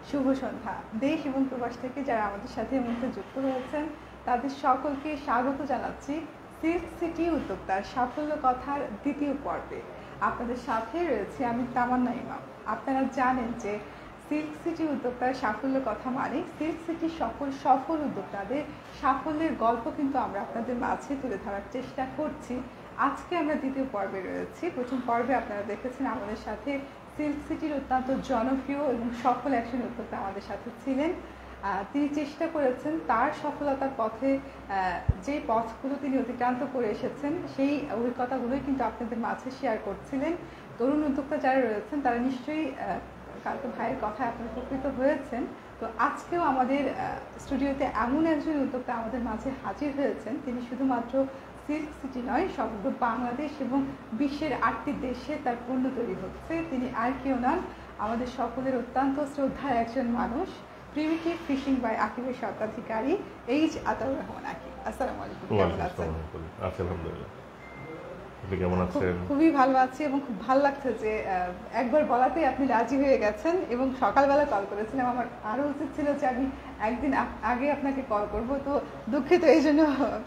শুভ সন্ধ্যা। দেশ এবং প্রবাস থেকে যারা আমাদের সাথে এই মুহূর্তে যুক্ত হয়েছেন তাদের সকলকে স্বাগত জানাচ্ছি সিল্ক সিটি উদ্যোক্তার সাফল্য কথার দ্বিতীয় পর্বে। আপনাদের সাথে রয়েছে আমি তামান্না ইমাম। আপনারা জানেন যে সিল্ক সিটি উদ্যোক্তার সাফল্য কথা মানে সিল্ক সিটির সকল সফল উদ্যোক্তাদের সাফল্যের গল্প কিন্তু আমরা আপনাদের মাঝে তুলে ধরার চেষ্টা করছি। আজকে আমরা দ্বিতীয় পর্বে রয়েছি। প্রথম পর্বে আপনারা দেখেছেন আমাদের সাথে সিল্ক সিটির অত্যন্ত জনপ্রিয় এবং সফল একজন উদ্যোক্তা আমাদের সাথে ছিলেন। তিনি চেষ্টা করেছেন তার সফলতার পথে যে পথগুলো তিনি অতিক্রান্ত করে এসেছেন সেই অভিজ্ঞতাগুলোই কিন্তু আপনাদের মাঝে শেয়ার করছিলেন। তরুণ উদ্যোক্তা যারা রয়েছেন তারা নিশ্চয়ই কালকে ভাইয়ের কথায় আপনারা উপকৃত হয়েছেন। তো আজকেও আমাদের স্টুডিওতে এমন একজন উদ্যোক্তা আমাদের মাঝে হাজির হয়েছেন, তিনি শুধুমাত্র সিল্ক সিটি নয়, সমগ্র বাংলাদেশ এবং বিশ্বের 8টি দেশে তার পণ্য তৈরি হচ্ছে। তিনি আর কেউ নন, আমাদের সকলের অত্যন্ত শ্রদ্ধার একজন মানুষ, প্রিমিটিভ ফিশিং বাই আকিবের স্বত্বাধিকারী এইচ আতাউর রহমান আকিব। আসসালামু আলাইকুম, কেমন আছেন? আলহামদুলিল্লাহ, আপনি কেমন আছেন? খুবই ভালো আছি এবং খুব ভালো লাগছে যে একবার বলাতেই আপনি রাজি হয়ে গেছেন এবং সকালবেলা কল করেছিলাম। আমার আরো উচিত ছিল যে আমি একদিন আগে আপনাকে কল করব, তো দুঃখিত এই জন্য।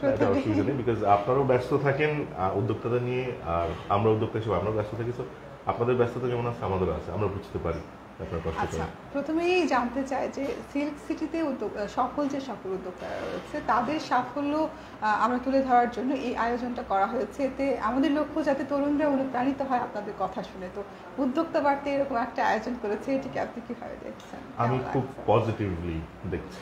বিকজ আপনারাও ব্যস্ত থাকেন উদ্যোক্তাদের নিয়ে, আর আমরা উদ্যোক্তা হিসেবে আমরাও ব্যস্ত থাকি। আপনাদের ব্যস্ততা যেমন আছে আমাদেরও আছে, আমরা বুঝতে পারি। আচ্ছা, প্রথমেই জানতে চাই যে সিল্ক সিটিতে সকল উদ্যোক্তারা রয়েছে তাদের সাফল্য আমরা তুলে ধরার জন্য এই আয়োজনটা করা হয়েছে। এতে আমাদের লক্ষ্য যাতে তরুণরা অনুপ্রাণিত হয় আপনাদের কথা শুনে। তো উদ্যোক্তা বার্তা এরকম একটা আয়োজন করেছে, এটিকে আপনি কিভাবে দেখছেন? আমি খুব পজিটিভলি দেখছি।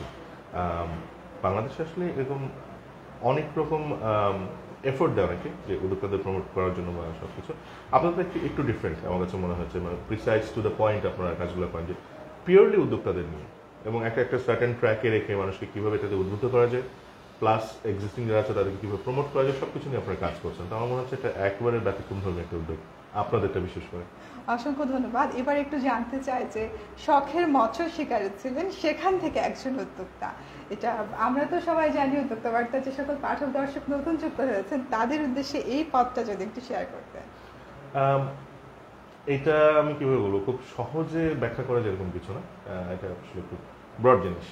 বাংলাদেশে আসলে এরকম অনেক রকম এফোর্ট দেয় অনেকে যে উদ্যোক্তাদের প্রমোট করার জন্য বা সবকিছু। আপনাদের একটু ডিফারেন্ট আমার কাছে মনে হচ্ছে, মানে প্রিসাইজ টু দ্য পয়েন্ট আপনারা কাজগুলো করেন, যে পিওরলি উদ্যোক্তাদের নিয়ে এবং একটা সার্টেন ট্র্যাকে রেখে মানুষকে কীভাবে এটাতে উদ্বুদ্ধ করা যায়, প্লাস এক্সিস্টিং যারা আছে তাদেরকে কীভাবে প্রমোট করা যায়, সব কিছু নিয়ে আপনারা কাজ করছেন। তো আমার মনে হচ্ছে এটা একেবারে ব্যতিক্রম ধর্মী একটা উদ্যোগ, আপনাদেরটা বিশেষ করে। অসংখ্য ধন্যবাদ। এবার একটু জানতে চাই যে শখের মৎস্য শিকারী ছিলেন, সেখান থেকে একজন উদ্যোক্তা, এটা আমরা তো সবাই জানি। উদ্যোক্তা বার্তা যে সকল পাঠক দর্শক নতুন যুক্ত হয়েছেন তাদের উদ্দেশ্যে এই পথটা যদি একটু শেয়ার করতেন। এটা আমি কিভাবে বলবো, খুব সহজে ব্যাখ্যা করা যেরকম কিছু না, এটা আসলে খুব ব্রড জিনিস।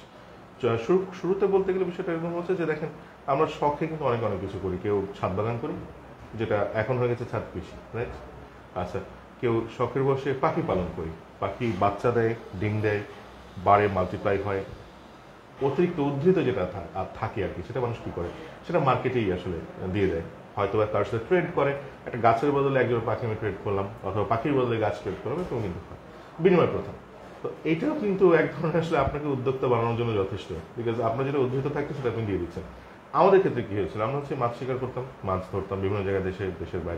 শুরুতে বলতে গেলে বিষয়টা এরকম হচ্ছে যে দেখেন, আমরা শখে কিন্তু অনেক কিছু করি। কেউ ছাদ বাগান করি, যেটা এখন হয়ে গেছে ছাদ কৃষি, রাইট? আচ্ছা, কেউ শখের বসে পাখি পালন করি, পাখি বাচ্চা দেয়, ডিম দেয়, বাড়ে, মাল্টিপ্লাই হয়। অতিরিক্ত উদ্ধৃত যেটা থাকে আর কি, সেটা মানুষ কি করে, সেটা মার্কেটেই আসলে দিয়ে দেয়। হয়তো তার সাথে ট্রেড করে, একটা গাছের বদলে একজন পাখি আমি ট্রেড করলাম, অথবা পাখির বদলে গাছ ট্রেড করলাম, এরকম কিন্তু হয়, বিনিময় প্রথা। তো এইটাও কিন্তু এক ধরনের আসলে আপনাকে উদ্যোক্তা বানানোর জন্য যথেষ্ট, বিকজ আপনার যেটা উদ্ধৃত থাকছে সেটা আপনি দিয়ে দিচ্ছেন। আমাদের ক্ষেত্রে কি হয়েছিল, আমরা হচ্ছে মাছ শিকার করতাম, মাছ ধরতাম বিভিন্ন জায়গায়, দেশের বাইরে।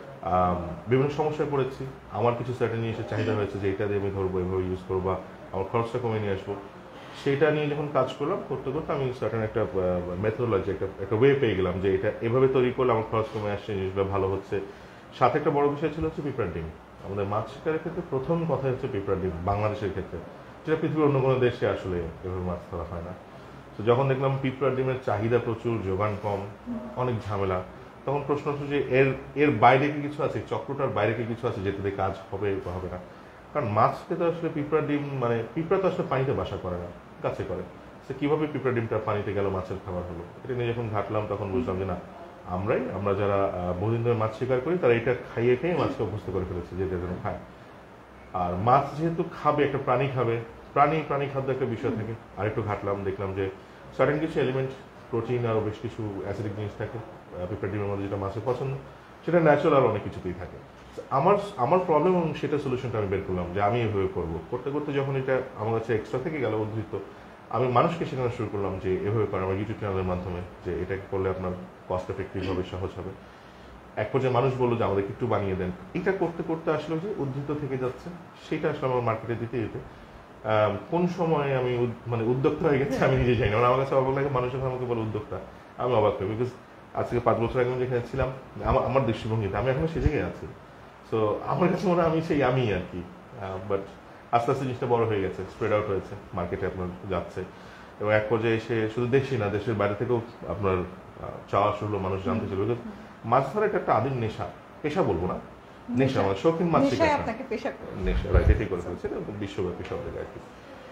বিভিন্ন সমস্যায় পড়েছি। আমার কিছু সার্টেন এসে চাহিদা হয়েছে যে এটা দিয়ে আমি ধরবো, এভাবে ইউজ করবো, বা আমার খরচটা কমে নিয়ে আসবো। সেটা নিয়ে যখন কাজ করলাম, করতে করতে আমি সার্টেন একটা মেথোডোলজি, একটা ওয়ে পেয়ে গেলাম যে এটা এভাবে তৈরি করলে আমার খরচ কমে আসছে, জিনিসগুলো ভালো হচ্ছে। সাথে একটা বড় বিষয় ছিল হচ্ছে পিঁপড়ার ডিম। আমাদের মাছ শিকারের ক্ষেত্রে প্রথম কথা হচ্ছে পিঁপড়ার ডিম, বাংলাদেশের ক্ষেত্রে, যেটা পৃথিবীর অন্য কোনো দেশে আসলে এভাবে মাছ ধরা হয় না। তো যখন দেখলাম পিঁপড়ার ডিমের চাহিদা প্রচুর, যোগান কম, অনেক ঝামেলা, তখন প্রশ্ন হচ্ছে যে এর বাইরে কি কিছু আছে, চক্রটার বাইরে কি কিছু আছে যেটাতে কাজ হবে বা হবে না। কারণ মাছকে তো আসলে পিঁপড়ার ডিম, মানে পিঁপড়া তো আসলে পানিতে বাসা করে না, গাছে করে। সে কিভাবে পিঁপড়া ডিমটা পানিতে গেল, মাছের খাবার হলো, এটা নিয়ে যখন ঘাটলাম তখন বুঝলাম যে না, আমরা যারা বহুদিন ধরে মাছ শিকার করি তারা এটা খাইয়ে খেয়ে মাছকে অভ্যস্ত করে ফেলেছে যে যেন খায়। আর মাছ যেহেতু খাবে, একটা প্রাণী খাবে, প্রাণী খাদ্য একটা বিষয় থাকে। আর একটু ঘাটলাম, দেখলাম যে সার্টেন কিছু এলিমেন্ট, প্রোটিন আর বেশ কিছু অ্যাসিডিক জিনিস থাকে পিঁপড়া ডিমের মধ্যে, যেটা মাছের পছন্দ, সেটা ন্যাচারাল আর অনেক কিছুতেই থাকে। আমার প্রবলেম, এবং সেটা সলিউশনটা আমি বের করলাম যে আমি এভাবে করবো। করতে করতে যখন এটা আমার কাছে এক্সট্রা থেকে গেল উদ্ধৃত, আমি মানুষকে শেখানো শুরু করলাম যে এভাবে করে, আমার ইউটিউব চ্যানেলের মাধ্যমে, যে এটা করলে আপনার কস্ট এফেক্টিভ হবে, সহজ হবে। এক পর্যায়ে মানুষ বললো যে আমাদেরকে একটু বানিয়ে দেন। এটা করতে করতে আসলে যে উদ্ধৃত থেকে যাচ্ছে, সেটা আসলে আমার মার্কেটে দিতে যেতে কোন সময় আমি মানে উদ্যোক্তা হয়ে গেছে আমি নিজে জানি না। আমার কাছে অবাক লাগে, মানুষ যখন আমাকে বলে উদ্যোক্তা, আমি অবাক হই। বিকজ আজকে 5 বছর আগে আমি যেখানে ছিলাম, আমার দৃষ্টিভঙ্গিতে আমি এখনো সে জায়গায় আছি। সো আমার কাছে মনে হয় আমি সেই আমি আর কি। বাট আস্তে আস্তে জিনিসটা বড় হয়ে গেছে, স্প্রেড আউট হয়েছে, মার্কেটে আপনার যাচ্ছে, এবং এক পর্যায়ে এসে শুধু দেশই না, দেশের বাইরে থেকেও আপনার চাওয়া শুরু হলো, মানুষ জানতে ছিল। মাছ ধরা একটা আদিম নেশা, পেশা বলবো না, নেশা, মানে শৌখিন মাছ শিকার নেশা, রাইট, এটাই করে ফেলছে বিশ্বব্যাপী সব জায়গায় আর কি।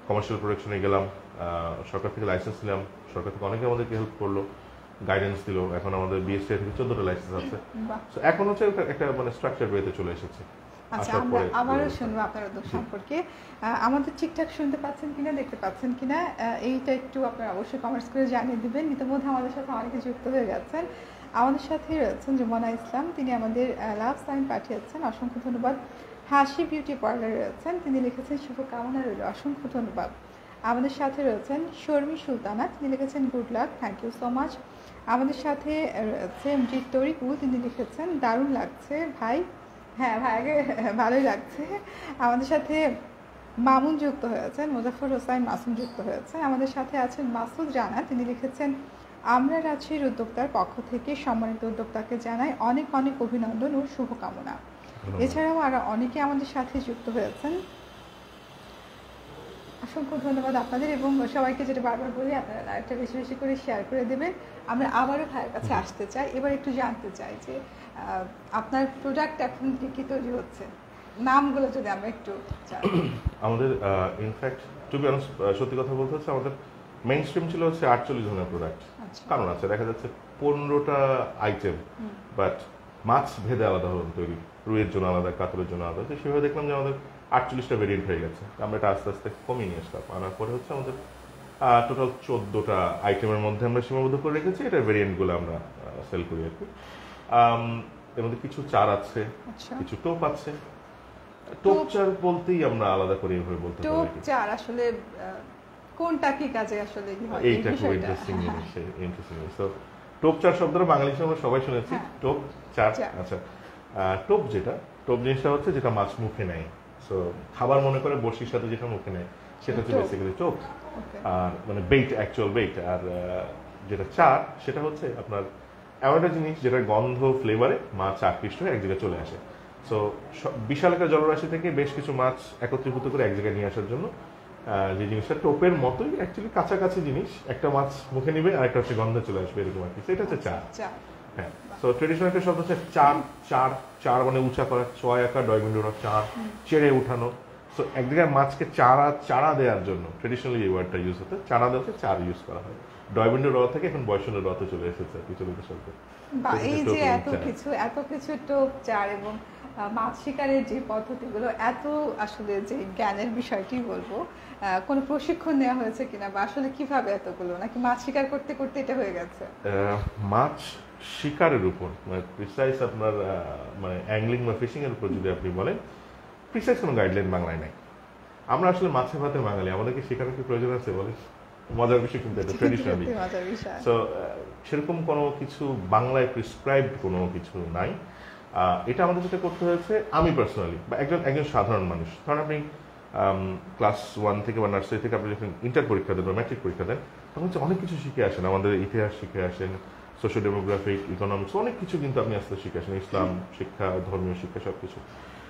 কমার্শিয়াল প্রোডাকশনে গেলাম, সরকার থেকে লাইসেন্স নিলাম, সরকার থেকে অনেকে আমাদেরকে হেল্প করলো, গাইডেন্স দিল। এখন আমাদের বিএসসি থেকে 14টা লাইসেন্স আছে। এখন হচ্ছে একটা মানে স্ট্রাকচার ওয়েতে চলে এসেছে। আচ্ছা, আমরা আবারও শুনবো আপনার উদ্যোগ সম্পর্কে। আমাদের ঠিকঠাক শুনতে পাচ্ছেন কিনা, দেখতে পাচ্ছেন কিনা, এইটা একটু আপনারা অবশ্যই কমেন্টস করে জানিয়ে দিবেন। ইতিমধ্যে আমাদের সাথে অনেকে যুক্ত হয়ে গেছেন। আমাদের সাথে রয়েছেন যমুনা ইসলাম, তিনি আমাদের লাভ সাইন পাঠিয়েছেন, অসংখ্য ধন্যবাদ। হাসি বিউটি পার্লার রয়েছেন, তিনি লিখেছেন শুভকামনা রইল, অসংখ্য ধন্যবাদ। আমাদের সাথে রয়েছেন শর্মি সুলতানা, তিনি লিখেছেন good luck, thank you so much. আমাদের সাথে রয়েছে এমজি তরিকুল, তিনি লিখেছেন দারুণ লাগছে ভাই। হ্যাঁ ভাই, আগে ভালোই লাগছে। আমাদের সাথে মামুন যুক্ত হয়েছেন, মুজাফর হোসাইন মাসুম যুক্ত হয়েছেন। আমাদের সাথে আছেন মাসুদ রানা, তিনি লিখেছেন আমরা রাজশাহীর উদ্যোক্তার পক্ষ থেকে সম্মানিত উদ্যোক্তাকে জানাই অনেক অনেক অভিনন্দন ও শুভকামনা। এছাড়াও আরো অনেকে আমাদের সাথে যুক্ত হয়েছেন, অসংখ্য ধন্যবাদ আপনাদের। এবং সবাইকে যেটা বারবার বলি, আপনারা লাইভটা বেশি বেশি করে শেয়ার করে দেবেন। আমরা আবারও ভাইয়ের কাছে আসতে চাই, এবার একটু জানতে চাই যে আপনার প্রোডাক্ট এখন কি কি তৈরি হচ্ছে, নামগুলো যদি আমরা একটু জানি। আমাদের ইনফ্যাক্ট টু বি অনেস্ট, সত্যি কথা বলতে হচ্ছে আমাদের মেইন স্ট্রিম ছিল হচ্ছে 48 ধরনের প্রোডাক্ট। কারণ আছে দেখা যাচ্ছে 15টা আইটেম, বাট মাছ ভেদে আলাদা ধরনের তৈরি, রুইয়ের জন্য আলাদা, কাতলের জন্য আলাদা। তো সেভাবে দেখলাম যে আমাদের 48টা ভেরিয়েন্ট হয়ে গেছে। আমরা এটা আস্তে আস্তে কমিয়ে নিয়ে আসলাম, আনার পরে হচ্ছে আমাদের টোটাল 14টা আইটেমের মধ্যে আমরা সীমাবদ্ধ করে রেখেছি। এটার ভেরিয়েন্টগুলো আমরা সেল করি আর কি। এর মধ্যে কিছু চার আছে, কিছু টোপ আছে। টোপ চার বলতেই আমরা আলাদা করে এভাবে বলতে পারি। টোপ চার আসলে কোনটা কি কাজে আসলে কি হয়, এইটা খুব ইন্টারেস্টিং জিনিস, ইন্টারেস্টিং জিনিস। তো টোপ চার শব্দটা বাঙালি হিসেবে আমরা সবাই শুনেছি, টোপ চার। আচ্ছা, টোপ যেটা, টোপ জিনিসটা হচ্ছে যেটা মাছ মুখে নেয়। সো খাবার মনে করে বড়শির সাথে যেটা মুখে নেয় সেটা হচ্ছে বেসিক্যালি টোপ। আর মানে বেইট, অ্যাকচুয়াল বেইট। আর যেটা চার সেটা হচ্ছে আপনার এমন একটা জিনিস যেটা গন্ধ ফ্লেভারে মাছ আকৃষ্ট হয়ে এক জায়গায় চলে আসে। সো বিশাল একটা জলরাশি থেকে বেশ কিছু মাছ একত্রীভূত করে এক জায়গায় নিয়ে আসার জন্য যে জিনিসটা টোপের মতোই অ্যাকচুয়ালি কাছাকাছি জিনিস, একটা মাছ মুখে নিবে আর একটা হচ্ছে গন্ধে চলে আসবে, এরকম আর কি। সেটা হচ্ছে চার। হ্যাঁ, সো ট্রেডিশনাল একটা শব্দ হচ্ছে চার। চার চার মানে উঁচা করা, ছয় আঁকা, ডয়বিন্ডোরা চার, চেড়ে উঠানো। সো এক জায়গায় মাছকে চারা দেওয়ার জন্য ট্রেডিশনালি এই ওয়ার্ডটা ইউজ হতো, চারা দেওয়াতে চার ইউজ করা হয়। ডয়বিন্ডো র থেকে এখন বয়সনের রতে চলে এসেছে আর কি, চলিত শব্দ। এই যে এত কিছু টোপ চার এবং মাছ শিকারের যে পদ্ধতিগুলো, এত আসলে যে জ্ঞানের বিষয়টি বলবো, কোনো প্রশিক্ষণ নেওয়া হয়েছে কিনা, বা আসলে কিভাবে এতগুলো, নাকি মাছ শিকার করতে করতে এটা হয়ে গেছে? মাছ শিকারের উপর মানে প্রিসাইজ আপনার মানে অ্যাংলিং বা ফিশিং এর উপর যদি আপনি বলেন, প্রিসাইজ কোনো গাইডলাইন বাংলায় নাই। আমরা আসলে মাছের ভাতের বাঙালি, আমাদেরকে শেখানোর কি প্রয়োজন আছে বলে? মজার বিষয় কিন্তু এটা ট্রেডিশনালি। সো সেরকম কোনো কিছু বাংলায় প্রিসক্রাইবড কোনো কিছু নাই। এটা আমাদের যেটা করতে হয়েছে, আমি পার্সোনালি বা একজন সাধারণ মানুষ, ধরেন আপনি ক্লাস 1 থেকে বা নার্সারি থেকে আপনি যখন ইন্টার পরীক্ষা দেন বা ম্যাট্রিক পরীক্ষা দেন, তখন হচ্ছে অনেক কিছু শিখে আসেন। আমাদের ইতিহাস শিখে আসেন, সোশ্যাল ডেমোগ্রাফিক, ইকোনমিক্স, অনেক কিছু কিন্তু আপনি আস্তে শিখে আসেন। ইসলাম শিক্ষা, ধর্মীয় শিক্ষা, সবকিছু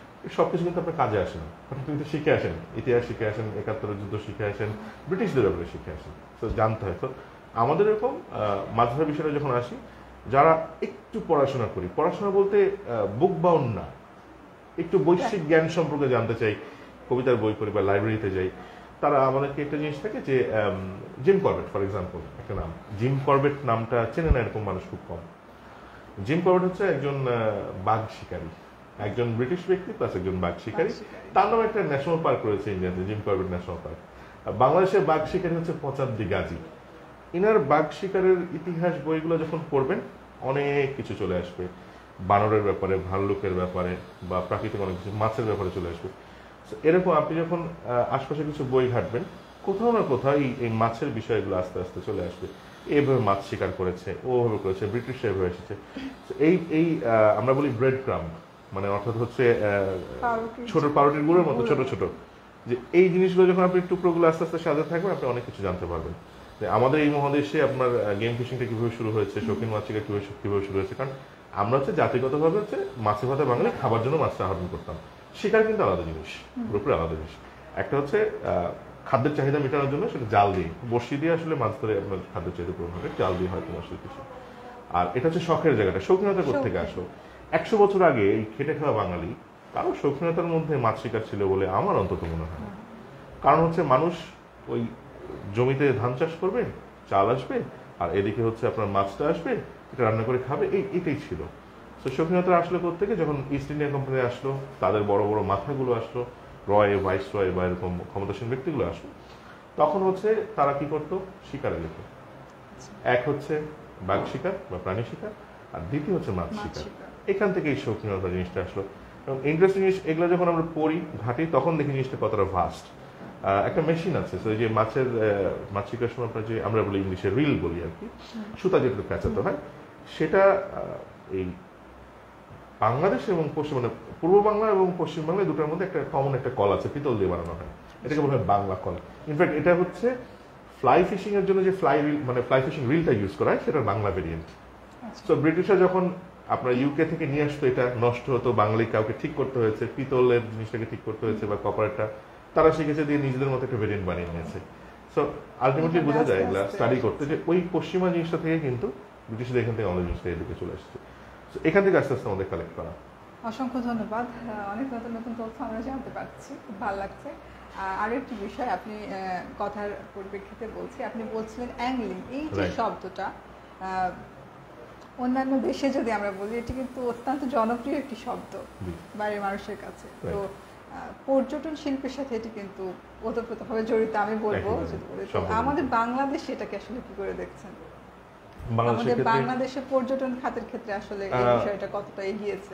কিন্তু আপনার কাজে আসে না, আপনি কিন্তু শিখে আসেন। ইতিহাস শিখে আসেন, 71 যুদ্ধ শিখে আসেন, ব্রিটিশদের ব্যাপারে শিখে আসেন। তো জানতে হয়। তো আমাদের এরকম মাছ ধরার বিষয়টা যখন আসি, যারা একটু পড়াশোনা করি, পড়াশোনা বলতে বুক বাউন্ড না, একটু বৈশ্বিক জ্ঞান সম্পর্কে জানতে চাই, কবিতার বই পড়ি বা লাইব্রেরিতে যাই, তারা আমাদেরকে একটা জিনিস থাকে যে জিম করবেট ফর এক্সাম্পল, একটা নাম জিম করবেট, নামটা চেনে না এরকম মানুষ খুব কম। জিম করবেট হচ্ছে একজন বাঘ শিকারী, একজন ব্রিটিশ ব্যক্তি প্লাস একজন বাঘ শিকারী। তার নামে একটা ন্যাশনাল পার্ক রয়েছে ইন্ডিয়াতে, জিম করবেট ন্যাশনাল পার্ক। বাংলাদেশের বাঘ শিকারী হচ্ছে পচাদ্দি গাজী। ইনার বাঘ শিকারের ইতিহাস বইগুলো যখন পড়বেন, অনেক কিছু চলে আসবে, বানরের ব্যাপারে, ভাল্লুকের ব্যাপারে, বা প্রাকৃতিক অনেক কিছু, মাছের ব্যাপারে চলে আসবে। এরকম আপনি যখন আশপাশে কিছু বই ঘাটবেন, কোথাও না কোথাও এই মাছের বিষয়গুলো আস্তে আস্তে চলে আসবে। এইভাবে মাছ শিকার করেছে, ওভাবে করেছে, ব্রিটিশরা এভাবে এসেছে। এই আমরা বলি ব্রেড ক্রাম্ব, মানে অর্থাৎ হচ্ছে ছোট পাউরুটির গুঁড়োর মতো ছোট ছোট, যে এই জিনিসগুলো যখন আপনি টুকরোগুলো আস্তে আস্তে সাজাতে থাকবেন, আপনি অনেক কিছু জানতে পারবেন। আমাদের এই মহাদেশে আপনার গেম ফিশিংটা কিভাবে শুরু হয়েছে, শৌখিন মাছ শিকার কিভাবে শুরু হয়েছে, কারণ আমরা হচ্ছে জাতিগতভাবে হচ্ছে মাছে ভাতে বাঙালি, খাবার জন্য মাছটা আহরণ করতাম। শিকার কিন্তু আলাদা জিনিস, পুরোপুরি আলাদা জিনিস। একটা হচ্ছে খাদ্যের চাহিদা মেটানোর জন্য, সেটা জাল দিয়ে, বড়শি দিয়ে আসলে মাছ ধরে আপনার খাদ্যের চাহিদা পূরণ হবে, জাল দিয়ে হয়তো আসলে কিছু। আর এটা হচ্ছে শখের জায়গাটা, শৌখিনতা কোথেকে আসলো? 100 বছর আগে এই খেটে খাওয়া বাঙালি কারো শৌখিনতার মধ্যে মাছ শিকার ছিল বলে আমার অন্তত মনে হয়। কারণ হচ্ছে মানুষ ওই জমিতে ধান চাষ করবেন, চাল আসবে, আর এদিকে হচ্ছে আপনার মাছটা আসবে, এটা রান্না করে খাবে, এটাই ছিল। তো শৌখিনতারা আসলে কোত্থেকে, যখন ইস্ট ইন্ডিয়া কোম্পানি আসলো, তাদের বড় বড় মাথাগুলো আসলো, রয়, ভাইস রয় বা এরকম ক্ষমতাসীন ব্যক্তিগুলো আসলো, তখন হচ্ছে তারা কি করতো, শিকারে যেত। এক হচ্ছে বাঘ শিকার বা প্রাণী শিকার, আর দ্বিতীয় হচ্ছে মাছ শিকার। এখান থেকে এই শৌখিনতা জিনিসটা আসলো। এবং ইন্টারেস্টিং জিনিস, এগুলো যখন আমরা পড়ি, ঘাঁটি, তখন দেখি জিনিসটা কতটা ভাস্ট। একটা মেশিন আছে, তো এই যে মাছ শিকার সময় আপনার যে আমরা বলি ইংলিশে রিল বলি আর কি, সুতা যেটা পেঁচাতে হয়, সেটা এই বাংলাদেশ এবং মানে পূর্ব বাংলা এবং পশ্চিম বাংলায় দুটোর মধ্যে একটা কমন একটা কল আছে, পিতল দিয়ে বানানো হয়, এটাকে বলা হয় বাংলা কল। ইনফ্যাক্ট এটা হচ্ছে ফ্লাই ফিশিং এর জন্য যে ফ্লাই ফিশিং রিলটা ইউজ করা হয়, সেটার বাংলা ভেরিয়েন্ট। তো ব্রিটিশরা যখন আপনার ইউকে থেকে নিয়ে আসতো, এটা নষ্ট হতো, বাঙালি কাউকে ঠিক করতে হয়েছে, পিতলের জিনিসটাকে ঠিক করতে হয়েছে বা কপারটা, তারা শিখেছে দিয়ে নিজেদের মতো একটা ভেরিয়েন্ট বানিয়ে নিয়েছে। সো আলটিমেটলি বোঝা যায় এগুলা স্টাডি করতে যে ওই পশ্চিমা জিনিসটা থেকে কিন্তু ব্রিটিশদের এখান থেকে আমাদের জিনিসটা এদিকে চলে আসছে। এখান থেকে আস্তে আস্তে আমাদের কালেক্ট করা। অসংখ্য ধন্যবাদ, অনেক নতুন নতুন তথ্য আমরা জানতে পারছি, খুব ভালো লাগছে। আরো একটি বিষয় আপনি কথার পরিপ্রেক্ষিতে বলছি, আপনি বলছিলেন অ্যাংলিং, এই যে শব্দটা অন্যান্য দেশে যদি আমরা বলি, এটি কিন্তু অত্যন্ত জনপ্রিয় একটি শব্দ বাইরের মানুষের কাছে। তো পর্যটন শিল্পের সাথে এটি কিন্তু ওতপ্রোতভাবে জড়িত আমি বলবো। আমাদের বাংলাদেশে এটাকে আসলে কি করে দেখছেন? আমাদের বাংলাদেশে পর্যটন খাতের ক্ষেত্রে আসলে এই বিষয়টা কতটা এগিয়েছে?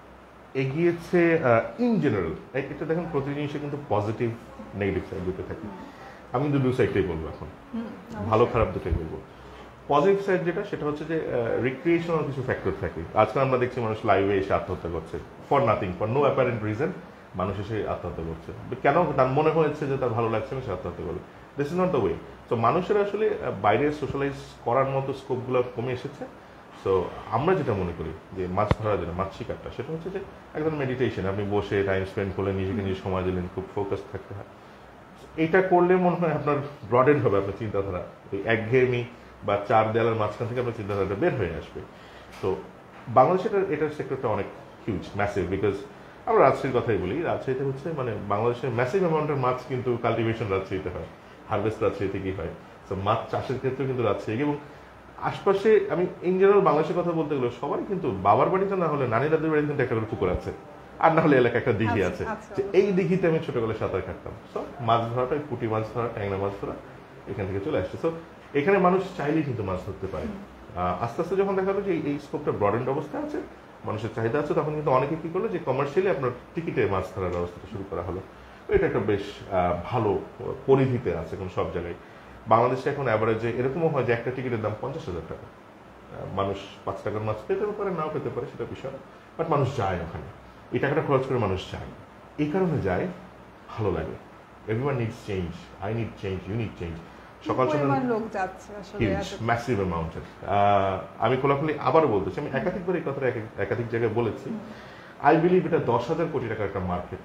এগিয়েছে ইন জেনারেল। এটা দেখেন, প্রতি জিনিসে কিন্তু পজিটিভ নেগেটিভ সাইড দুটো থাকে। আমি কিন্তু দু সাইডটাই বলবো এখন, ভালো খারাপ দুটোই বলবো। পজিটিভ সাইড যেটা, সেটা হচ্ছে যে রিক্রিয়েশনাল কিছু ফ্যাক্টর থাকে। আজকাল আমরা দেখছি মানুষ লাইভে এসে আত্মহত্যা করছে, for nothing, for no apparent reason মানুষ এসে আত্মহত্যা করছে। কেন? তার মনে হয়েছে যে তার ভালো লাগছে না, সে আত্মহত্যা করবে। This is not the way. তো মানুষের আসলে বাইরে সোশ্যালাইজ করার মতো স্কোপগুলো কমে এসেছে। সো আমরা যেটা মনে করি যে মাছ ধরা, যেটা মাছ শিকারটা, সেটা হচ্ছে যে একদম মেডিটেশন। আপনি বসে টাইম স্পেন্ড করলেন, নিজেকে নিজে সময় দিলেন, খুব ফোকাস থাকতে হয়। এইটা করলে মনে হয় আপনার ব্রডেড হবে আপনার চিন্তাধারা, ওই একঘেয়েমি বা চার দেয়ালের মাঝখান থেকে আপনার চিন্তাধারাটা বের হয়ে আসবে। তো বাংলাদেশের এটার সেক্টরটা অনেক হিউজ, ম্যাসিভ। বিকজ আমরা রাজশাহীর কথাই বলি, রাজশাহীতে হচ্ছে মানে বাংলাদেশের ম্যাসিভ অ্যামাউন্টের মাছ কিন্তু কাল্টিভেশন রাজশাহীতে হয়, হারভেস্ট রাজশাহীতে কি হয়। তো মাছ চাষের ক্ষেত্রেও কিন্তু রাজশাহী এবং আশপাশে, আমি ইন জেনারেল বাংলাদেশের কথা বলতে গেলে সবাই কিন্তু বাবার বাড়িতে না হলে নানি দাদির বাড়িতে কিন্তু একটা করে পুকুর আছে, আর না হলে এলাকা একটা দিঘি আছে। এই দিঘিতে আমি ছোটবেলায় সাঁতার কাটতাম। সো মাছ ধরাটা, পুঁটি মাছ ধরা, ট্যাংরা মাছ ধরা এখান থেকে চলে আসছে। সো এখানে মানুষ চাইলেই কিন্তু মাছ ধরতে পারে। আস্তে আস্তে যখন দেখা গেলো যে এই স্কোপটা ব্রডেন্ড অবস্থায় আছে, মানুষের চাহিদা আছে, তখন কিন্তু অনেকে কি করলো যে কমার্শিয়ালি আপনার টিকিটে মাছ ধরার ব্যবস্থাটা শুরু করা হলো। এটা একটা বেশ ভালো পরিধিতে আছে এখন সব জায়গায়। বাংলাদেশে এখন অ্যাভারেজে এরকমও হয় যে একটা টিকিটের দাম 50,000 টাকা। মানুষ 5 টাকার মাছ পেতেও পারে, নাও পেতে পারে, সেটা বিষয়, বাট মানুষ যায় ওখানে, এই টাকাটা খরচ করে মানুষ যায়। এই কারণে যায়, ভালো লাগে। Everyone needs change, I need change, you need change. সকাল সকাল লোক যাচ্ছে আসলে ম্যাসিভ অ্যামাউন্টের। আমি খোলাখুলি আবারও বলতেছি, আমি একাধিকবার এই কথাটা একাধিক জায়গায় বলেছি। আই বিলিভ এটা 10,000 কোটি টাকার একটা মার্কেট,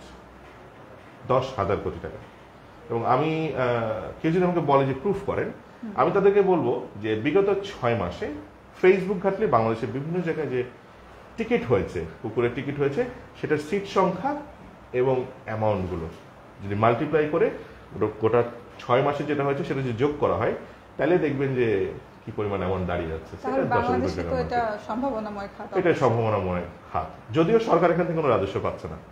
10,000 কোটি টাকা। এবং আমি কেউ যদি আমাকে বলে যে প্রুফ করেন, আমি তাদেরকে বলবো যে বিগত 6 মাসে ফেসবুক ঘাটলে বাংলাদেশের বিভিন্ন জায়গায় যে টিকিট হয়েছে, পুকুরের টিকিট হয়েছে, সেটার সিট সংখ্যা এবং অ্যামাউন্টগুলো যদি মাল্টিপ্লাই করে গোটা 6 মাসে যেটা হয়েছে সেটা যদি যোগ করা হয়, তাহলে দেখবেন যে কি পরিমাণ অ্যামাউন্ট দাঁড়িয়ে যাচ্ছে। এটা সম্ভাবনাময় খাত, যদিও সরকার এখান থেকে কোনো রাজস্ব পাচ্ছে না,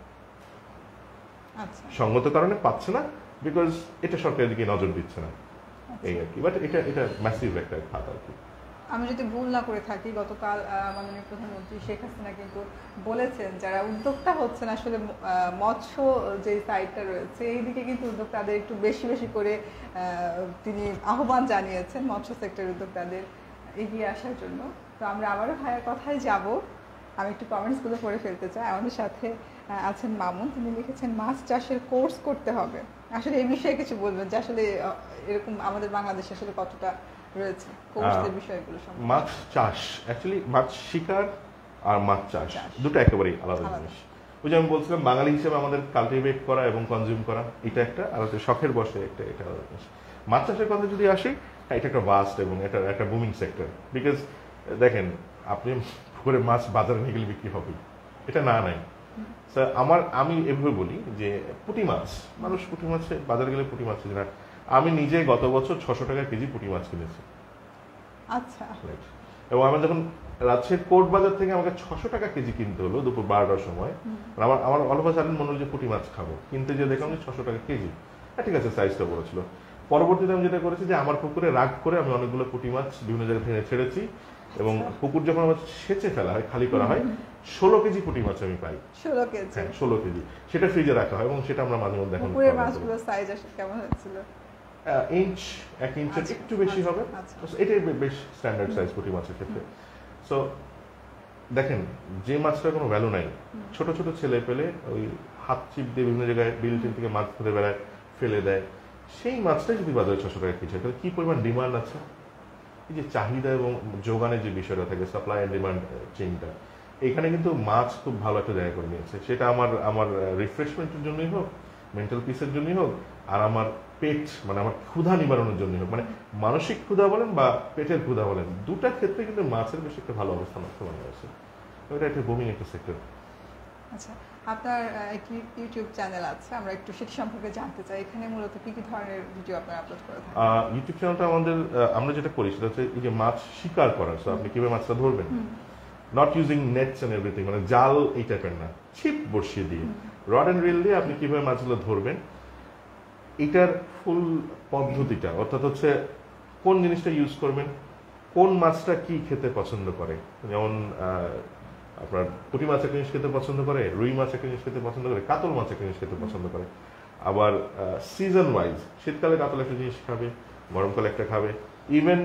সঙ্গত কারণে পাচ্ছে না, বিকজ এটা সরকারের দিকে নজর দিচ্ছে না, এই আর কি। বাট এটা ম্যাসিভ একটা খাত আর কি। আমি যদি ভুল না করে থাকি, গতকাল মাননীয় প্রধানমন্ত্রী শেখ হাসিনা কিন্তু বলেছেন যারা উদ্যোক্তা হচ্ছেন আসলে মৎস্য যে সাইডটা রয়েছে এই দিকে কিন্তু উদ্যোক্তাদের একটু বেশি বেশি করে তিনি আহ্বান জানিয়েছেন মৎস্য সেক্টরের উদ্যোক্তাদের এগিয়ে আসার জন্য। তো আমরা আবারও ভাইয়ের কথায় যাব। আমি একটু কমেন্টসগুলো পড়ে ফেলতে চাই। আমাদের সাথে আছেন মামুন, তিনি লিখেছেন মাছ চাষের কোর্স করতে হবে। আসলে এই বিষয়ে কিছু বলবেন যে আসলে এরকম আমাদের বাংলাদেশে আসলে কতটা রয়েছে কোর্সের বিষয়গুলো সম্পর্কে? মাছ চাষ, অ্যাকচুয়ালি মাছ শিকার আর মাছ চাষ দুটো একেবারেই আলাদা জিনিস। ওই যে আমি বলছিলাম, বাঙালি হিসেবে আমাদের কালটিভেট করা এবং কনজিউম করা এটা একটা, আর শখের বসে এটা আলাদা জিনিস। মাছ চাষের কথা যদি আসি, এটা একটা ভাস্ট এবং এটা একটা বুমিং সেক্টর। বিকজ দেখেন, আপনি পুকুরে মাছ বাজারে নিয়ে গেলে বিক্রি হবে, এটা না নাই। আমি এভাবে বলি যে পুঁটি মাছ, মানুষ পুঁটি মাছে বাজারে গেলে পুঁটি মাছ না, আমি নিজে গত বছর 600 টাকা কেজি পুঁটি মাছ কিনেছি। আচ্ছা। এবং আমি যখন রাজশাহীর কোর্ট বাজার থেকে আমাকে 600 টাকা কেজি কিনতে হলো দুপুর 12টার সময়, আমার আমার অল্প সারাদিন মনে হলো যে পুঁটি মাছ খাবো, কিনতে যে দেখলাম যে 600 টাকা কেজি। ঠিক আছে, সাইজটা বড় ছিল। পরবর্তীতে আমি যেটা করেছি যে আমার পুকুরে রাগ করে আমি অনেকগুলো পুঁটি মাছ বিভিন্ন জায়গা থেকে ছেড়েছি, এবং পুকুর যখন আমার সেচে ফেলা হয়, খালি করা হয়, 16 কেজি পুঁটি মাছ আমি পাই। 16 কেজি? হ্যাঁ, 16 কেজি। সেটা ফ্রিজে রাখা হয় এবং সেটা আমরা মাঝে মধ্যে এখন পুকুরের মাছগুলোর সাইজ কেমন হয়েছিল? ইঞ্চ, 1 ইঞ্চের একটু বেশি হবে। এটাই বেশ স্ট্যান্ডার্ড সাইজ পুঁটি মাছের ক্ষেত্রে। সো দেখেন, যে মাছটার কোনো ভ্যালু নাই, ছোট ছোট ছেলে পেলে ওই হাত চিপ দিয়ে বিভিন্ন জায়গায় বিল টিল থেকে মাছ ধরে বেড়ায়, ফেলে দেয়, সেই মাছটাই যদি বাজারে 600 টাকা কেজি, তাহলে কি পরিমাণ ডিমান্ড আছে। এই যে চাহিদা এবং যোগানের যে বিষয়টা থাকে, সাপ্লাই অ্যান্ড ডিমান্ড চেইনটা, এখানে কিন্তু মাছ খুব ভালো একটা জায়গা করে নিয়েছে। সেটা আমার রিফ্রেশমেন্টের জন্যই হোক, মেন্টাল পিসের জন্যই হোক, আর আমার পেট মানে আমার ক্ষুধা নিবারণের জন্যই হোক, মানে মানসিক ক্ষুধা বলেন বা পেটের ক্ষুধা বলেন, দুটার ক্ষেত্রে কিন্তু মাছের বেশ একটা ভালো অবস্থান বর্তমানে আছে। এটা একটা বুমিং একটা সেক্টর। আচ্ছা, আপনার একটি ইউটিউব চ্যানেল আছে, আমরা একটু সেটি সম্পর্কে জানতে চাই। এখানে মূলত কি কি ধরনের ভিডিও আপনারা আপলোড করে থাকেন? ইউটিউব চ্যানেলটা আমাদের, আমরা যেটা করি সেটা হচ্ছে এই যে মাছ শিকার করা। সো আপনি কিভাবে মাছটা ধরবেন, not using nets and everything, মানে জাল এই টাইপের না, ছিপ বসিয়ে দিয়ে রড এন্ড রিল দিয়ে আপনি কিভাবে মাছগুলো ধরবেন, এটার ফুল পদ্ধতিটা, অর্থাৎ হচ্ছে কোন জিনিসটা ইউজ করবেন, কোন মাছটা কি খেতে পছন্দ করে। যেমন আপনার পুঁটি মাছ একটা জিনিস খেতে পছন্দ করে, রুই মাছ একটা জিনিস খেতে পছন্দ করে, কাতল মাছ একটা জিনিস খেতে পছন্দ করে। আবার সিজন ওয়াইজ, শীতকালে কাতল একটা জিনিস খাবে, গরমকালে একটা খাবে। ইভেন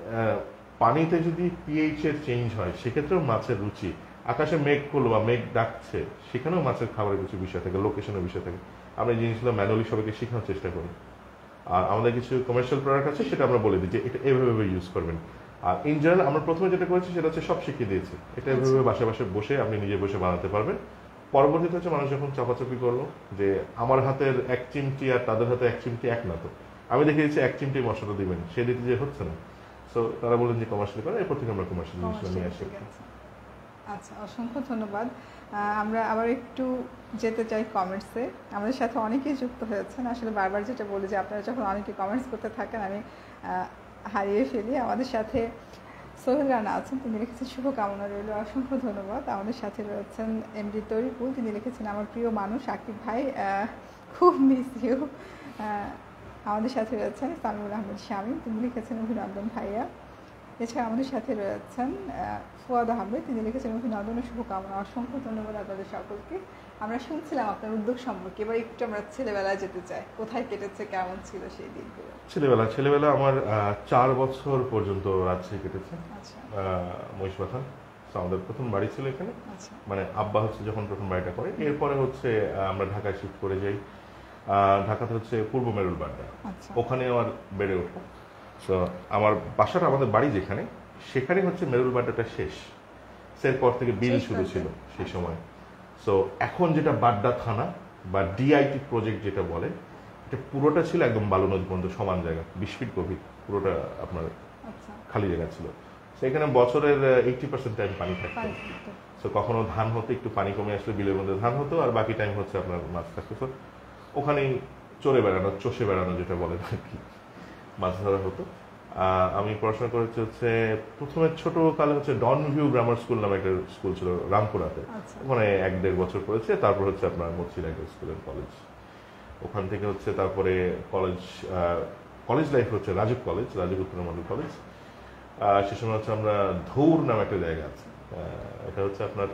পানিতে যদি পিএইচ এর চেঞ্জ হয়, সেক্ষেত্রেও মাছের রুচি, আকাশে মেঘ করলো বা মেঘ ডাকছে, সেখানেও মাছের খাবারের কিছু বিষয় থাকে, লোকেশনের বিষয় থাকে। আমরা এই জিনিসগুলো ম্যানুয়ালি সবাইকে শেখানোর চেষ্টা করি। আর আমাদের কিছু কমার্শিয়াল প্রোডাক্ট আছে, সেটা আমরা বলে দিই যে এটা এভাবে ইউজ করবেন। আর ইন জেনারেল আমরা প্রথমে যেটা করেছি সেটা হচ্ছে সব শিখিয়ে দিয়েছি, এটা এভাবে বাসে বসে আপনি নিজে বসে বানাতে পারবেন। পরবর্তীতে হচ্ছে মানুষ যখন চাপাচাপি করলো যে আমার হাতের 1 চিমটি আর তাদের হাতে 1 চিমটি এক না, তো আমি দেখে দিচ্ছি 1 চিমটি মশলা দিবেন, সে দিতে যে হচ্ছে না। সো তারা বললেন যে কমার্শিয়াল করে, এরপর থেকে আমরা কমার্শিয়াল জিনিসগুলো নিয়ে আসি। আচ্ছা, অসংখ্য ধন্যবাদ। আমরা আবার একটু যেতে চাই কমেন্টসে। আমাদের সাথে অনেকেই যুক্ত হয়েছেন। আসলে বারবার যেটা বলি যে আপনারা যখন অনেকে কমেন্টস করতে থাকেন আমি হারিয়ে ফেলি। আমাদের সাথে সোহেল রানা আছেন, তিনি লিখেছেন শুভকামনা রইল, অসংখ্য ধন্যবাদ। আমাদের সাথে রয়েছেন এমডি তরিকুল, তিনি লিখেছেন আমার প্রিয় মানুষ আকিব ভাই, খুব মিস ইউ। আমাদের সাথে রয়েছেন সামিউল আহমেদ শামীম, তিনি লিখেছেন অভিনন্দন ভাইয়া। এছাড়া আমাদের সাথে রয়েছেন ফুয়াদ আহমেদ, তিনি লিখেছেন অভিনন্দন ও শুভকামনা। অসংখ্য ধন্যবাদ আপনাদের সকলকে। আমরা শুনছিলাম আপনার উদ্যোগ সম্পর্কে, এবার একটু আমরা ছেলেবেলায় যেতে চাই, কোথায় কেটেছে, কেমন ছিল সেই দিনগুলো? ছেলেবেলা আমার 4 বছর পর্যন্ত রাজশাহী কেটেছে, মহিষবাথান। আমাদের প্রথম বাড়ি ছিল এখানে, মানে আব্বা হচ্ছে যখন প্রথম বাড়িটা করে, এরপরে হচ্ছে আমরা ঢাকায় শিফট করে যাই। ঢাকাতে হচ্ছে পূর্ব মেরুল বাড্ডা, ওখানে আমার বেড়ে ওঠা। তো আমার বাসাটা, আমাদের বাড়ি যেখানে, সেখানে হচ্ছে মেরুল বাড্ডাটা শেষ, এরপর থেকে বিল শুরু ছিল সেই সময়। সো এখন যেটা বাড্ডা থানা বা ডিআইটি প্রজেক্ট যেটা বলে, এটা পুরোটা ছিল একদম বালু নদী পর্যন্ত সমান জায়গা, 20 ফিট গভীর, পুরোটা আপনার খালি জায়গা ছিল। সেখানে বছরের 80% টাইম পানি থাকতো। সো কখনো ধান হতো, একটু পানি কমে আসলে বিলের মধ্যে ধান হতো, আর বাকি টাইম হচ্ছে আপনার মাছ থাকতো। তো ওখানেই চড়ে বেড়ানো, চষে বেড়ানো যেটা বলে আর কি, মাছ ধরা হতো। আমি পড়াশোনা করেছি হচ্ছে প্রথমে ছোটকালে হচ্ছে ডন ভিউ গ্রামার স্কুল নামে একটা স্কুল ছিল রামপুরাতে, ওখানে 1-1.5 বছর পড়েছে। তারপর হচ্ছে আপনার মসজিদ স্কুলের কলেজ, ওখান থেকে হচ্ছে তারপরে কলেজ লাইফ হচ্ছে রাজুক কলেজ, রাজুক উত্তর মডেল কলেজ। সে সময় হচ্ছে আমরা ধৌর নামে একটা জায়গা আছে, এটা হচ্ছে আপনার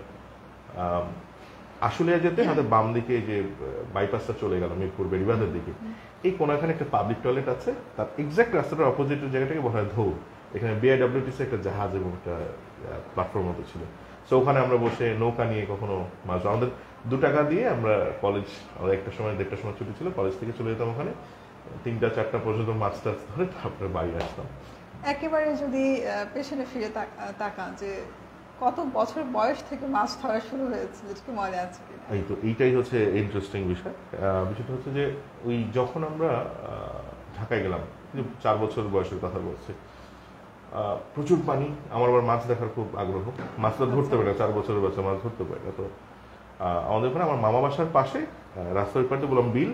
আশুলিয়া যেতে হাতে বাম দিকে যে বাইপাসটা চলে গেল মিরপুর বেড়িবাঁধের দিকে, এই কোনাখানে একটা পাবলিক টয়লেট আছে, তার এক্সাক্ট রাস্তাটার অপোজিটের জায়গাটাকে বলা হয় ধৌর। এখানে বিআইডব্লিউটিসি একটা জাহাজ এবং একটা প্ল্যাটফর্ম মতো ছিল। সো ওখানে আমরা বসে নৌকা নিয়ে কখনো মাছ, আমাদের 2 টাকা দিয়ে আমরা কলেজ, আমাদের 1টার সময় 1:30টার সময় ছুটি ছিল, কলেজ থেকে চলে যেতাম ওখানে, 3টা-4টা পর্যন্ত মাছ টাছ ধরে তারপরে বাড়ি আসতাম। একেবারে যদি পেছনে ফিরে তাকান যে কত বছর বয়স থেকে মাছ ধরা শুরু হয়েছিল, কি মনে আছে কিনা? এই তো এইটাই হচ্ছে ইন্টারেস্টিং বিষয়। বিষয়টা হচ্ছে যে ওই যখন আমরা ঢাকায় গেলাম, 4 বছর বয়সের কথা বলছি, প্রচুর পানি, আমার আবার মাছ দেখার খুব আগ্রহ, মাছটা ধরতে পারে না, 4 বছরের বাচ্চা মাছ ধরতে পারে না। তো আমাদের ওখানে আমার মামা বাসার পাশে রাস্তার পাশে বললাম বিল,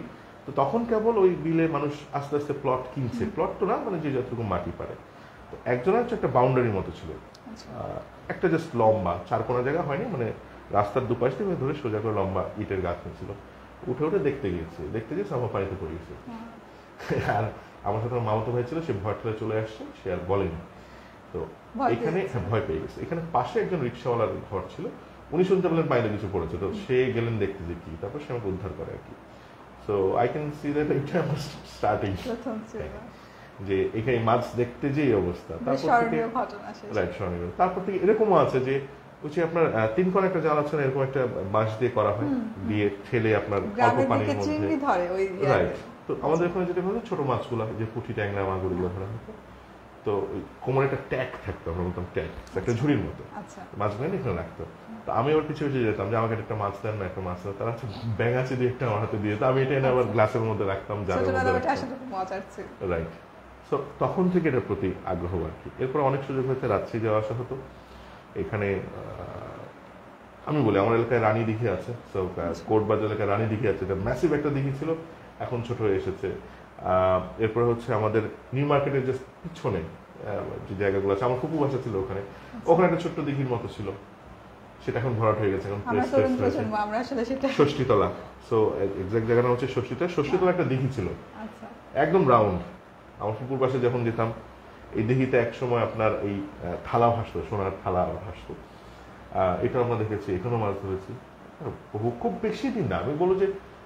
তো তখন কেবল ওই বিলে মানুষ আস্তে আস্তে প্লট কিনছে, প্লট তো না মানে যে যতটুকু মাটি পারে। তো একজনের হচ্ছে একটা বাউন্ডারির মতো ছিল, একটা জাস্ট লম্বা চার কোনা জায়গা হয়নি, মানে রাস্তার দুপাশ থেকে ধরে সোজা করে লম্বা ইটের গাছ ছিল। উঠে উঠে দেখতে গিয়েছে আমার পানিতে পড়ে গেছে। আর আমার সাথে আমার মামাতো ভাই ছিল, সে ভয় ঠেলে চলে আসছে, সে আর বলেনি। তো এখানে ভয় পেয়ে গেছে। এখানে পাশে একজন রিক্সাওয়ালার ঘর ছিল, উনি শুনতে পেলেন বাইরে কিছু পড়েছে, তো সে গেলেন দেখতে যে কি, তারপর সে আমাকে উদ্ধার করে আর কি। So I can see that এটা আমার স্টার্টিং, যে এখানে মাছ দেখতে যে অবস্থা। তারপর থেকে রাইট, স্মরণীয়। তারপর থেকে এরকমও আছে যে হচ্ছে আপনার 3 কোণ একটা জাল আছে না, এরকম একটা বাঁশ দিয়ে করা হয়, দিয়ে ঠেলে আপনার অল্প পানির মধ্যে, রাইট। তো আমাদের এখানে যেটা হলো ছোট মাছগুলো, যে পুঁটি, ট্যাংরা, মাগুর গুলো ধরা হতো, তো কোমরে একটা ট্যাগ থাকতো, আমরা বলতাম ট্যাগ, একটা ঝুড়ির মতো মাছগুলো এখানে রাখতো। তো আমি ওর পিছিয়ে পিছিয়ে যেতাম যে আমাকে একটা মাছ দেন না, একটা মাছ দেন। তারা হচ্ছে ব্যাঙাচি দিয়ে একটা আমার হাতে দিয়ে, তো আমি এটা এনে আবার গ্লাসের মধ্যে রাখতাম, জারের মধ্যে রাখতাম, রাইট। তো তখন থেকে এটার প্রতি আগ্রহ আর কি। এরপর অনেক সুযোগ হয়েছে, রাজশাহী যাওয়া আসা হতো। এখানে আমি বলি আমার এলাকায় রানী দিঘি আছে, তো কোর্টবাজার এলাকায় রানী দিঘি আছে, এটা ম্যাসিভ একটা দিঘি ছিল, এখন ছোট হয়ে এসেছে। এরপরে হচ্ছে আমাদের নিউ মার্কেটের যে পিছনে যে জায়গাগুলো আছে, আমার ফুপু বাসা ছিল ওখানে, ওখানে একটা ছোট্ট দিঘির মতো ছিল, সেটা এখন ভরাট হয়ে গেছে, এখন ষষ্ঠীতলা। সো এক্সাক্ট জায়গাটা হচ্ছে ষষ্ঠীতলা একটা দিঘি ছিল, একদম রাউন্ড। আমার ফুপুর বাসে যখন যেতাম, এই দিঘিতে একসময় আপনার এই থালা ভাসতো, সোনার থালা ভাসতো, এটা আমরা দেখেছি, এখানেও মাছ ধরেছি। খুব বেশি দিন না, আমি বলবো যে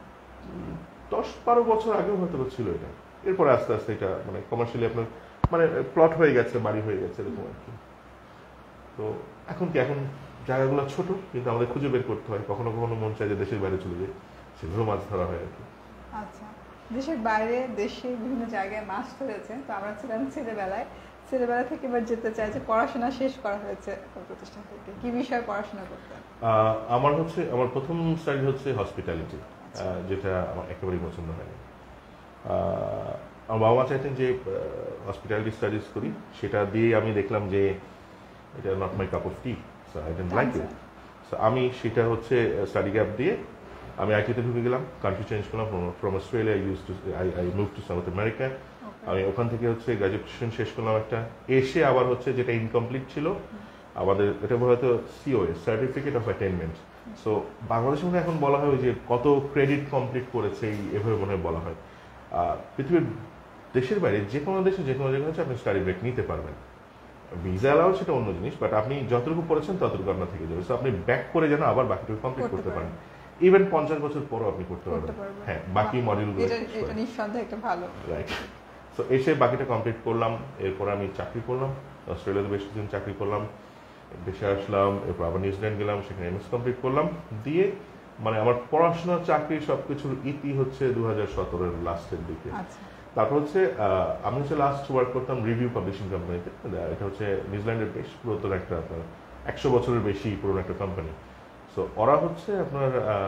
10-12 বছর আগেও হয়তো ছিল এটা। এরপরে আস্তে আস্তে এটা মানে কমার্শিয়ালি আপনার মানে প্লট হয়ে গেছে, বাড়ি হয়ে গেছে, এরকম আর কি। তো এখন জায়গাগুলো ছোট, কিন্তু আমাদের খুঁজে বের করতে হয়, কখনো কখনো মন চায় যে দেশের বাইরে চলে যায়, সেভাবেও মাছ ধরা হয় আর কি। আচ্ছা, দেশের বাইরে, দেশে বিভিন্ন জায়গায় মাছ ধরেছেন, তো আমরা ছিলাম ছেলেবেলা থেকে এবার যেতে চাই যে পড়াশোনা শেষ করা হয়েছে প্রতিষ্ঠান থেকে, কি বিষয়ে পড়াশোনা করতেন? আমার প্রথম স্টাডি হচ্ছে হসপিটালিটি, যেটা আমার একেবারেই পছন্দ হয়নি। আমার বাবা মা চাইতেন যে হসপিটালিটি স্টাডিজ করি, সেটা দিয়ে আমি দেখলাম যে এটা not my cup of tea, so I didn't like it. সো আমি সেটা হচ্ছে স্টাডি গ্যাপ দিয়ে আমি আইটিতে ঢুকে গেলাম, কান্ট্রি চেঞ্জ করলাম। From Australia I move to South America. আমি ওখান থেকে হচ্ছে গ্র্যাজুয়েশন শেষ করলাম একটা, এসে আবার হচ্ছে যেটা ইনকমপ্লিট ছিল আমাদের, এটা হয়তো COA, certificate of attainment. So বাংলাদেশের মধ্যে এখন বলা হয় যে কত ক্রেডিট কমপ্লিট করেছে, এভাবে মনে হয় বলা হয়। পৃথিবীর দেশের বাইরে যে কোনো দেশে যে কোনো জায়গায় হচ্ছে আপনি স্টাডি ব্রেক নিতে পারবেন, ভিসা অ্যালাউ সেটা অন্য জিনিস, বাট আপনি যতটুকু পড়েছেন ততটুকু আপনার থেকে যাবে। সো আপনি ব্যাক করে যেন আবার বাকিটুকু কমপ্লিট করতে পারেন, ইভেন 50 বছর পরও আপনি করতে পারবেন। হ্যাঁ, বাকি মডিউলগুলো এটা নিঃসন্দেহে একটা ভালো, রাইট। সো এসে বাকিটা কমপ্লিট করলাম, এরপর আমি চাকরি করলাম, অস্ট্রেলিয়াতে বেশ কিছুদিন চাকরি করলাম, দেশে আসলাম, এরপর আবার নিউজিল্যান্ড গেলাম, সেখানে এমএস কমপ্লিট করলাম। দিয়ে মানে আমার পড়াশোনা, চাকরি সবকিছুর ইতি হচ্ছে 2017-এর লাস্টের দিকে। তারপর হচ্ছে আমি হচ্ছে লাস্ট ওয়ার্ক করতাম রিভিউ পাবলিশিং কোম্পানিতে। এটা হচ্ছে নিউজিল্যান্ডের বেশ পুরাতন একটা, আপনার 100 বছরের বেশি পুরনো একটা কোম্পানি। সো ওরা হচ্ছে আপনার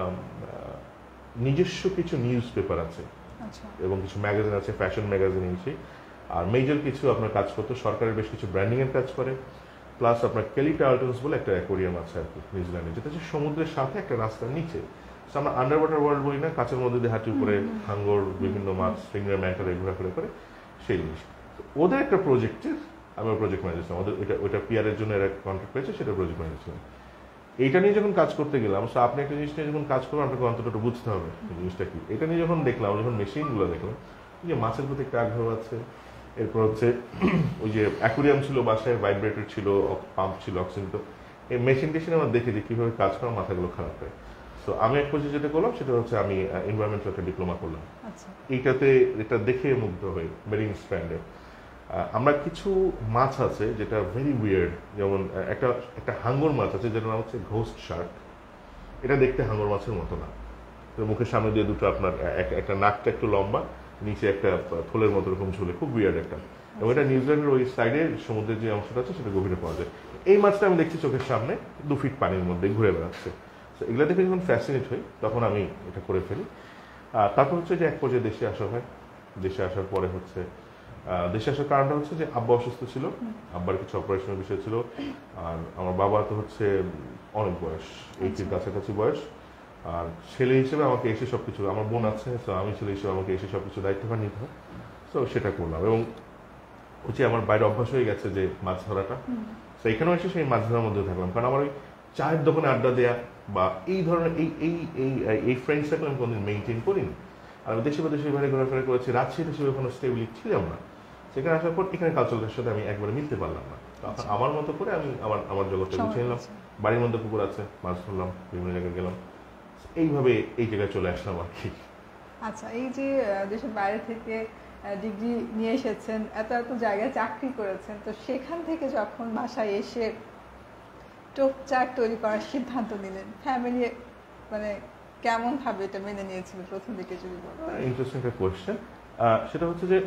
নিজস্ব কিছু নিউজ পেপার আছে এবং কিছু ম্যাগাজিন আছে, ফ্যাশন ম্যাগাজিন এসে, আর মেজর কিছু আপনার কাজ করতো, সরকারের বেশ কিছু ব্র্যান্ডিং এর কাজ করে। প্লাস আপনার কেলি টার্টলস বলে একটা অ্যাকোয়ারিয়াম আছে আর কি নিউজিল্যান্ডে, যেটা হচ্ছে সমুদ্রের সাথে একটা রাস্তার নিচে। আমরা আন্ডার ওয়াটার ওয়ার্ল্ড বলি না, কাঁচের মধ্যে দিয়ে হাঁটি উপরে হাঙ্গর, বিভিন্ন মাছ, ফিঙ্গার ম্যাটার ঘোরাফেরা করে, সেই জিনিস। ওদের একটা প্রজেক্টের আমি প্রজেক্ট ম্যানেজার ছিলাম, ওদের ওইটা পিআরের জন্য এরা কন্ট্রাক্ট পেয়েছে, সেটা প্রজেক্ট ম্যানেজার ছিলাম। এইটা নিয়ে যখন কাজ করতে গেলাম, সো আপনি একটা জিনিস নিয়ে যখন কাজ করবেন আপনাকে অন্তত বুঝতে হবে জিনিসটা কি। এটা নিয়ে যখন দেখলাম, যখন মেশিনগুলো দেখলাম, যে মাছের প্রতি একটা আগ্রহ আছে। এরপর হচ্ছে ওই যে অ্যাকুরিয়াম ছিল বাসায়, ভাইব্রেটর ছিল, পাম্প ছিল, অক্সিজেন, তো এই মেশিন টেশিন আমরা দেখে যে কীভাবে কাজ করা, মাথাগুলো খারাপ হয়। সো আমি এক পর্যায়ে যেটা করলাম সেটা হচ্ছে আমি এনভায়রনমেন্টাল একটা ডিপ্লোমা করলাম। এইটাতে এটা দেখে মুগ্ধ হই, মেরিন স্ট্র্যান্ডে। আমরা কিছু মাছ আছে যেটা ভেরি উইয়ার্ড, যেমন একটা হাঙ্গর মাছ আছে যেটার নাম হচ্ছে ঘোস্ট শার্ক। এটা দেখতে হাঙ্গর মাছের মতো না, মুখের সামনে দিয়ে দুটো আপনার একটা নাকটা একটু লম্বা, নিচে একটা থলের মতো এরকম ঝুলে, খুব উইয়ার্ড একটা। এবং এটা নিউজিল্যান্ডের ওই সাইডে সমুদ্রের যে অংশটা আছে সেটা গভীরে পাওয়া যায়। এই মাছটা আমি দেখছি চোখের সামনে 2 ফিট পানির মধ্যে ঘুরে বেড়াচ্ছে। তো এগুলো দেখে যখন ফ্যাসিনেট হই তখন আমি এটা করে ফেলি। তারপর হচ্ছে যে এক পর্যায়ে দেশে আসা হয়। দেশে আসার পরে হচ্ছে দেশে আসার কারণটা হচ্ছে যে আব্বা অসুস্থ ছিল, আব্বার কিছু অপারেশনের বিষয় ছিল, আর আমার বাবা তো হচ্ছে অনেক বয়স, 80-র কাছাকাছি বয়স। আর ছেলে হিসেবে আমাকে এসে সবকিছু, আমার বোন আছে, তো আমি ছেলে হিসেবে আমাকে এসে সবকিছু দায়িত্বভার নিতে হয়, তো সেটা করলাম। এবং ওই যে আমার বাইরে অভ্যাস হয়ে গেছে যে মাছ ধরাটা, তো এখানেও এসে সেই মাছ ধরার মধ্যে থাকলাম, কারণ আমার ওই চায়ের দোকানে আড্ডা দেওয়া বা এই ধরনের এই ফ্রেন্ড সার্কেল আমি কোনোদিন মেনটেন করিনি। আর আমি দেশে বিদেশে বাইরে ঘোরাফেরা করেছি, রাজশাহীতে সেভাবে কোনো স্টেবিলিটি ছিলাম না। সেখানে আসার পর এখানে কালচারের সাথে আমি একবারে মিলতে পারলাম না। তখন আমার মতো করে আমি আমার জগৎটা গুছিয়ে নিলাম। বাড়ির মধ্যে পুকুর আছে, মাছ ধরলাম, বিভিন্ন জায়গায় গেলাম, এইভাবে এই জায়গায় চলে আসলাম আর কি। আচ্ছা, এই যে দেশের বাইরে থেকে ডিগ্রি নিয়ে এসেছেন, এত এত জায়গায় চাকরি করেছেন, তো সেখান থেকে যখন বাসায় এসে টোপ চাট তৈরি করার সিদ্ধান্ত নিলেন, ফ্যামিলি মানে কেমন ভাবে এটা মেনে নিয়েছিল প্রথম দিকে যদি বলতেন? ইন্টারেস্টিং একটা কোয়েশ্চেন। সেটা হচ্ছে যে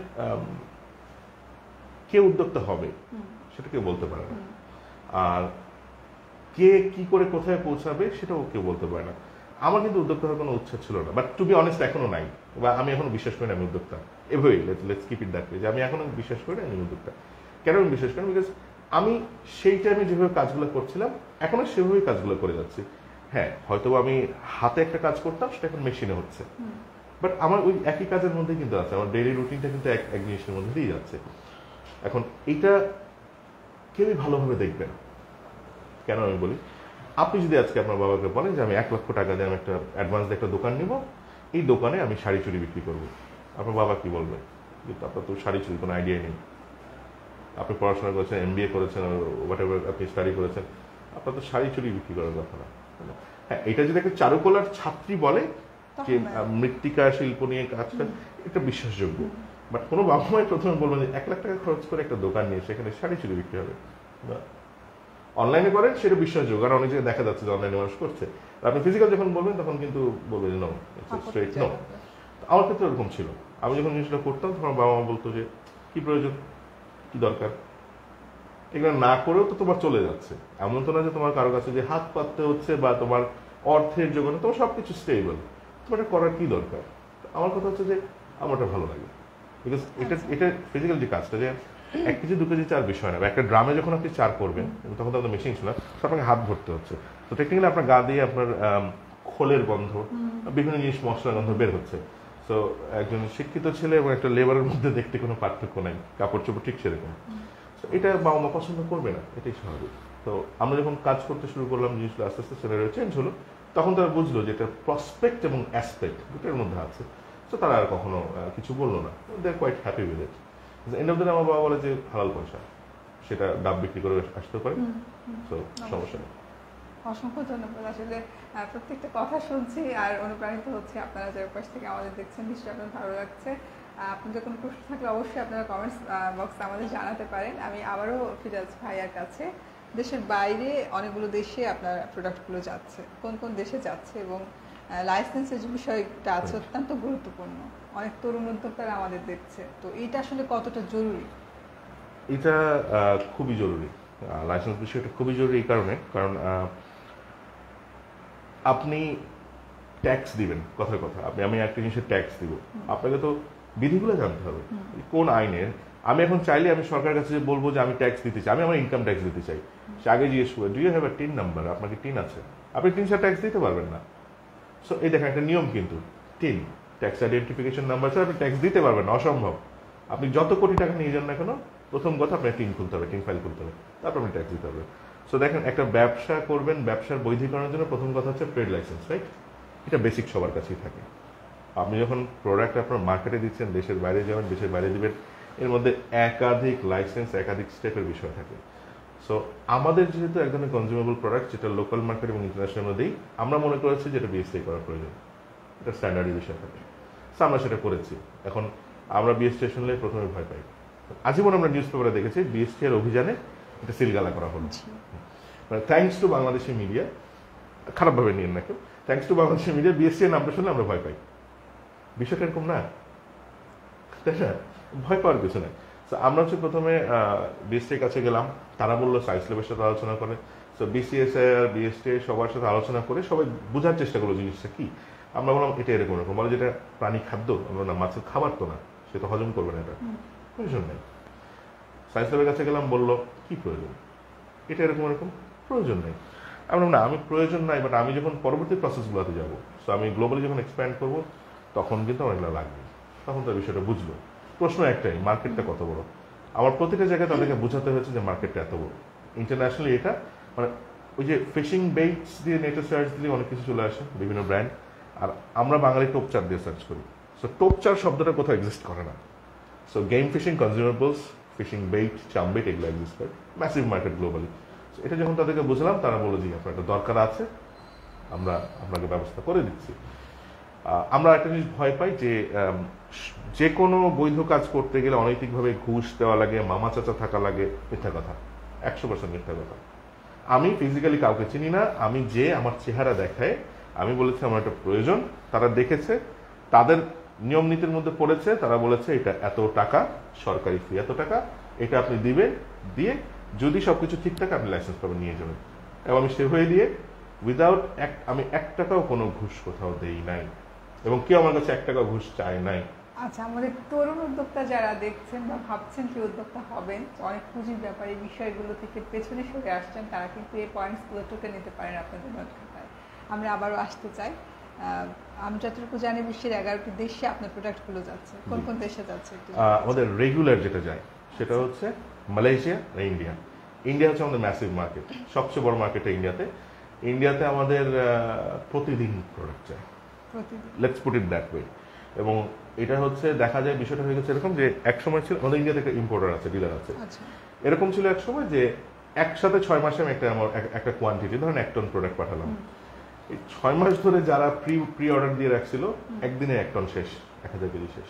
কে উদ্যোক্তা হবে সেটা কেউ বলতে পারে না, আর কে কি করে কোথায় পৌঁছাবে সেটাও কেউ বলতে পারে না। আমার কিন্তু উদ্যোক্তা হওয়ার কোনো উৎসাহ ছিল না, বাট টু বি অনেস্ট এখনো নাই, বা আমি এখনো বিশ্বাস করি না আমি উদ্যোক্তা। এভাবেই let's keep it that way, যে আমি এখনো বিশ্বাস করি না আমি উদ্যোক্তা। কেন আমি বিশ্বাস করি? বিকজ আমি সেই টাইমে যেভাবে কাজগুলো করছিলাম এখনো সেভাবেই কাজগুলো করে যাচ্ছি। হ্যাঁ, হয়তো আমি হাতে একটা কাজ করতাম, সেটা এখন মেশিনে হচ্ছে, বাট আমার ওই একই কাজের মধ্যে কিন্তু আছে, আমার ডেইলি রুটিনটা কিন্তু এক জিনিসের মধ্যে দিয়ে যাচ্ছে। এখন এইটা কেউই ভালোভাবে দেখবে না। কেন আমি বলি, আপনি যদি আজকে আপনার বাবাকে বলেন যে আমি 1 লক্ষ টাকা দিয়ে আমি একটা অ্যাডভান্স দিয়ে একটা দোকান নিব, এই দোকানে আমি শাড়ি চুড়ি বিক্রি করব, আপনার বাবা কি বলবে? কিন্তু আপনার তো শাড়ি চুড়ি কোনো আইডিয়া নেই, আপনি পড়াশোনা করেছেন, MBA করেছেন, হোয়াট এভার আপনি স্টাডি করেছেন, আপনার তো শাড়ি চুড়ি বিক্রি করার কথা না। হ্যাঁ, এটা যদি একটা চারুকলার ছাত্রী বলে যে মৃত্তিকা শিল্প নিয়ে কাজটা, এটা বিশ্বাসযোগ্য। বাট কোনো বাবা মাই প্রথমে বলবেন যে 1 লাখ টাকা খরচ করে একটা দোকান নিয়ে সেখানে শাড়ি চুড়ি বিক্রি হবে, অনলাইনে করেন সেটা বিশ্বাসযোগ্য, কারণ অনেক জায়গায় দেখা যাচ্ছে যে অনলাইনে মানুষ করছে। আপনি ফিজিক্যাল যখন বলবেন তখন কিন্তু বলবেন নো, স্ট্রেট নো। আমার ক্ষেত্রে এরকম ছিল, আমি যখন জিনিসটা করতাম তখন বাবা মা বলতো যে কি প্রয়োজন, কি দরকার, এগুলো না করেও তো তোমার চলে যাচ্ছে। এমন তো না যে তোমার কারো কাছে যে হাত পাততে হচ্ছে বা তোমার অর্থের জোগানে, তোমার সবকিছু স্টেবল, তোমার এটা করার কি দরকার। আমার কথা হচ্ছে যে আমারটা ভালো লাগে, বিকজ এটা ফিজিক্যাল যে কাজটা, যে 1 কেজি 2 কেজি চার বিষয় না, একটা ড্রামে যখন আপনি চার করবেন তখন তো আপনার মেশিন ছিল, তো আপনাকে হাত ভরতে হচ্ছে, তো টেকনিক্যালি আপনার গা দিয়ে আপনার খোলের গন্ধ, বিভিন্ন জিনিস মশলার গন্ধ বের হচ্ছে। তো একজন শিক্ষিত ছেলে এবং একটা লেবারের মধ্যে দেখতে কোনো পার্থক্য নাই, কাপড় চোপড় ঠিক সেরকম। এটা বাবা মা পছন্দ করবে না, এটাই স্বাভাবিক। তো আমরা যখন কাজ করতে শুরু করলাম, জিনিসগুলো আস্তে আস্তে সিনারিও চেঞ্জ হলো, তখন তারা বুঝলো যে এটা প্রসপেক্ট এবং অ্যাসপেক্ট দুটোর মধ্যে আছে। তো তারা আর কখনো কিছু বললো না, they are quite happy with it. End of the day আমার বাবা বলে যে হালাল পয়সা, সেটা ডাব বিক্রি করে আসতে পারে, তো সমস্যা নেই। অসংখ্য ধন্যবাদ। আসলে প্রত্যেকটা কথা শুনছি আর অনুপ্রাণিত হচ্ছে। আপনারা যার পাশ থেকে আমাদের দেখছেন, নিশ্চয়ই আপনার ভালো লাগছে। আপনাদের কোনো প্রশ্ন থাকলে অবশ্যই আপনারা কমেন্টস বক্সে আমাদের জানাতে পারেন। আমি আবারও ফিরে যাচ্ছি ভাইয়ার কাছে। দেশের বাইরে অনেকগুলো দেশে আপনার প্রোডাক্টগুলো যাচ্ছে, কোন কোন দেশে যাচ্ছে এবং লাইসেন্সের যে বিষয়টা আছে অত্যন্ত গুরুত্বপূর্ণ। অনেক তরুণ উদ্যোক্তারা আমাদের দেখছে, তো এইটা আসলে কতটা জরুরি? এটা খুবই জরুরি, লাইসেন্স বিষয়টা খুবই জরুরি এই কারণে, কারণ আপনি ট্যাক্স দিবেন, কথার কথা, আমি একটা জিনিসের ট্যাক্স দিব, আপনাকে তো বিধিগুলো জানতে হবে কোন আইনের। আমি এখন চাইলে আমি সরকারের কাছে বলবো যে আমি ট্যাক্স দিতে চাই, আমি আমার ইনকাম ট্যাক্স দিতে চাই, সে আগে জিজ্ঞেস করবে do you have a TIN number, আপনাকে টিন আছে, আপনি টিন ছাড়া ট্যাক্স দিতে পারবেন না। সো এই দেখেন একটা নিয়ম, কিন্তু টিন ট্যাক্স আইডেন্টিফিকেশন নাম্বার ছাড়া আপনি ট্যাক্স দিতে পারবেন না, অসম্ভব। আপনি যত কোটি টাকা নিয়ে যান না কেন, প্রথম কথা আপনার টিন খুলতে হবে, টিন ফাইল খুলতে হবে, তারপর আপনি ট্যাক্স দিতে হবে। সো দেখেন, একটা ব্যবসা করবেন, ব্যবসার বৈধীকরণের জন্য প্রথম কথা হচ্ছে ট্রেড লাইসেন্স, রাইট? এটা বেসিক সবার কাছেই থাকে। আপনি যখন প্রোডাক্ট আপনার মার্কেটে দিচ্ছেন, দেশের বাইরে যাবেন, দেশের বাইরে দিবেন, এর মধ্যে একাধিক লাইসেন্স, একাধিক স্টেপের বিষয় থাকে। সো আমাদের যেহেতু এক ধরনের কনজিউমেবল প্রোডাক্ট, যেটা লোকাল মার্কেট এবং ইন্টারন্যাশনাল মধ্যেই, আমরা মনে করেছি যেটা বিএসটি করা প্রয়োজন, এটা স্ট্যান্ডার্ড বিষয় থাকে। সো আমরা সেটা করেছি। এখন আমরা বিএসটি শুনলে প্রথমে ভয় পাই। আজীবন আমরা নিউজ পেপারে দেখেছি বিএসটি এর অভিযানে এটা সিলগালা করা হলো, মানে থ্যাঙ্কস টু বাংলাদেশি মিডিয়া, খারাপভাবে নিয়েন না কেউ, thanks to Bangladeshi media BST এর নামটা শুনলে আমরা ভয় পাই। বিষয়টা এরকম না, তাই না? ভয় পাওয়ার কিছু নেই। তো আমরা হচ্ছে প্রথমে বিএসটির কাছে গেলাম, তারা বললো সায়েন্স ল্যাবের সাথে আলোচনা করে। তো বিসিএসআই আর বিএসটি সবার সাথে আলোচনা করে সবাই বোঝার চেষ্টা করলো জিনিসটা কি। আমরা বললাম এটা এরকম এরকম, বলে যেটা প্রাণী খাদ্য, আমরা না মাছের খাবার তো না, সে তো হজম করবে না, এটা প্রয়োজন নেই। সায়েন্স ল্যাবের কাছে গেলাম, বললো কি প্রয়োজন, এটা এরকম এরকম, প্রয়োজন নেই। আমি বললাম, না আমি প্রয়োজন নাই, বাট আমি যখন পরবর্তী প্রসেসগুলোতে যাবো, সো আমি গ্লোবালি যখন এক্সপ্যান্ড করবো তখন কিন্তু আমার এগুলো লাগবে। তখন তার বিষয়টা বুঝলো। প্রশ্ন একটাই, মার্কেটটা কত বড়। আমার প্রতিটা জায়গায় তাদেরকে বোঝাতে হয়েছে যে মার্কেটটা এত বড়। ইন্টারন্যাশনালি এটা মানে ওই যে ফিশিং বেইটস দিয়ে নেটে সার্চ দিলে অনেক কিছু চলে আসে, বিভিন্ন ব্র্যান্ড, আর আমরা বাঙালি টোপচার দিয়ে সার্চ করি। সো টোপচার শব্দটা কোথাও এক্সিস্ট করে না। So game fishing, consumables, fishing bait, chum bait এগুলো এক্সিস্ট করে, ম্যাসিভ মার্কেট গ্লোবালি। এটা যখন তাদেরকে বুঝলাম, তারা বলে জি আপনার একটা দরকার আছে, আমরা আপনাকে ব্যবস্থা করে দিচ্ছি। আমরা একটা জিনিস ভয় পাই যে কোনো বৈধ কাজ করতে গেলে অনৈতিকভাবে ঘুষ দেওয়া লাগে, মামা চাচা থাকা লাগে। মিথ্যা কথা, 100% মিথ্যা কথা। আমি ফিজিক্যালি কাউকে চিনি না, আমি যে আমার চেহারা দেখায়, আমি বলেছি আমার একটা প্রয়োজন, তারা দেখেছে, তাদের নিয়ম নীতির মধ্যে পড়েছে, তারা বলেছে এটা এত টাকা, সরকারি ফি এত টাকা, এটা আপনি দিবেন, দিয়ে যদি সবকিছু ঠিক থাকে আপনি লাইসেন্স পাবেন, নিয়ে যাবেন। এবং আমি সেভাবে দিয়ে উইদাউট আমি 1 টাকাও কোনো ঘুষ কোথাও দেই নাই, এবং কেউ আমার কাছে 1 টাকা ঘুষ চায় নাই। আচ্ছা, আমাদের তরুণ উদ্যোক্তা যারা দেখছেন বা ভাবছেন কি উদ্যোক্তা হবেন, অনেক পুঁজির ব্যাপারে এই বিষয়গুলো থেকে পেছনে সরে আসছেন, তারা কিন্তু এই পয়েন্টসগুলো টুকে নিতে পারেন আপনাদের নোট খাতায়। আমরা আবারও আসতে চাই। আমি যতটুকু জানি বিশ্বের 11টি দেশে আপনার প্রোডাক্টগুলো যাচ্ছে। কোন কোন দেশে যাচ্ছে? আমাদের রেগুলার যেটা যায় সেটা হচ্ছে মালয়েশিয়া আর ইন্ডিয়া। ইন্ডিয়া হচ্ছে আমাদের ম্যাসিভ মার্কেট, সবচেয়ে বড় মার্কেট ইন্ডিয়াতে। ইন্ডিয়াতে আমাদের প্রতিদিন প্রোডাক্ট যায়, let's put it that way. এবং এটা হচ্ছে দেখা যায় বিষয়টা হয়ে গেছে এরকম যে এক সময় ছিল আমাদের ইন্ডিয়াতে একটা ইম্পোর্টার আছে, ডিলার আছে। এরকম ছিল এক সময় যে একসাথে 6 মাসে আমি একটা কোয়ান্টিটি, ধরেন 1 টন প্রোডাক্ট পাঠালাম। এই 6 মাস ধরে যারা প্রি অর্ডার দিয়ে রাখছিল, একদিনে 1 টন শেষ, 1000 কেজি শেষ।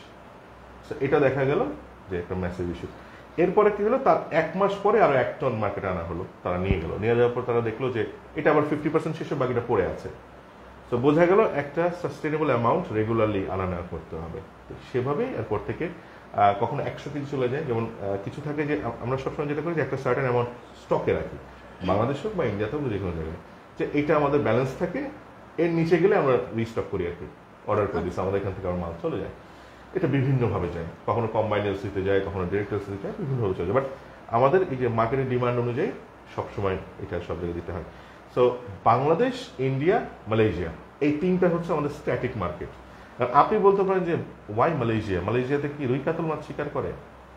এটা দেখা গেল যে একটা ম্যাসিভ ইস্যু। এরপরে কি হলো, তার 1 মাস পরে আরো 1 টন মার্কেটে আনা হলো, তারা নিয়ে গেল। নিয়ে যাওয়ার পর তারা দেখলো যে এটা আবার 50% শেষে, বাকিটা পড়ে আছে। তো বোঝা গেল একটা সাস্টেনেবল অ্যামাউন্ট রেগুলারলি আনা নেওয়া করতে হবে। সেভাবেই এরপর থেকে কখনো 100 কেজি চলে যায়। যেমন কিছু থাকে যে আমরা সবসময় যেটা করি যে একটা সার্টেন অ্যামাউন্ট স্টকে রাখি, বাংলাদেশ হোক বা ইন্ডিয়াতে হোক, যে কোনো জায়গায়, যে এটা আমাদের ব্যালেন্স থাকে, এর নিচে গেলে আমরা রিস্টক করি আর কি, অর্ডার করে দিচ্ছি, আমাদের এখান থেকে আমার মাল চলে যায়। এটা বিভিন্নভাবে যায়, কখনো কম্বাইন্ড এলসিতে যায়, কখনো ডিরেক্ট এলসিতে যায়, বিভিন্নভাবে চলে যায়। বাট আমাদের এই যে মার্কেটের ডিমান্ড অনুযায়ী সবসময় এটা সব জায়গায় দিতে হয়। সো বাংলাদেশ, ইন্ডিয়া, মালয়েশিয়া, এই 3টা হচ্ছে আমাদের স্ট্যাটিক মার্কেট। আপনি বলতে পারেন যে ওয়াই মালয়েশিয়া? মালয়েশিয়াতে কি রুই কাতল মাছ শিকার করে?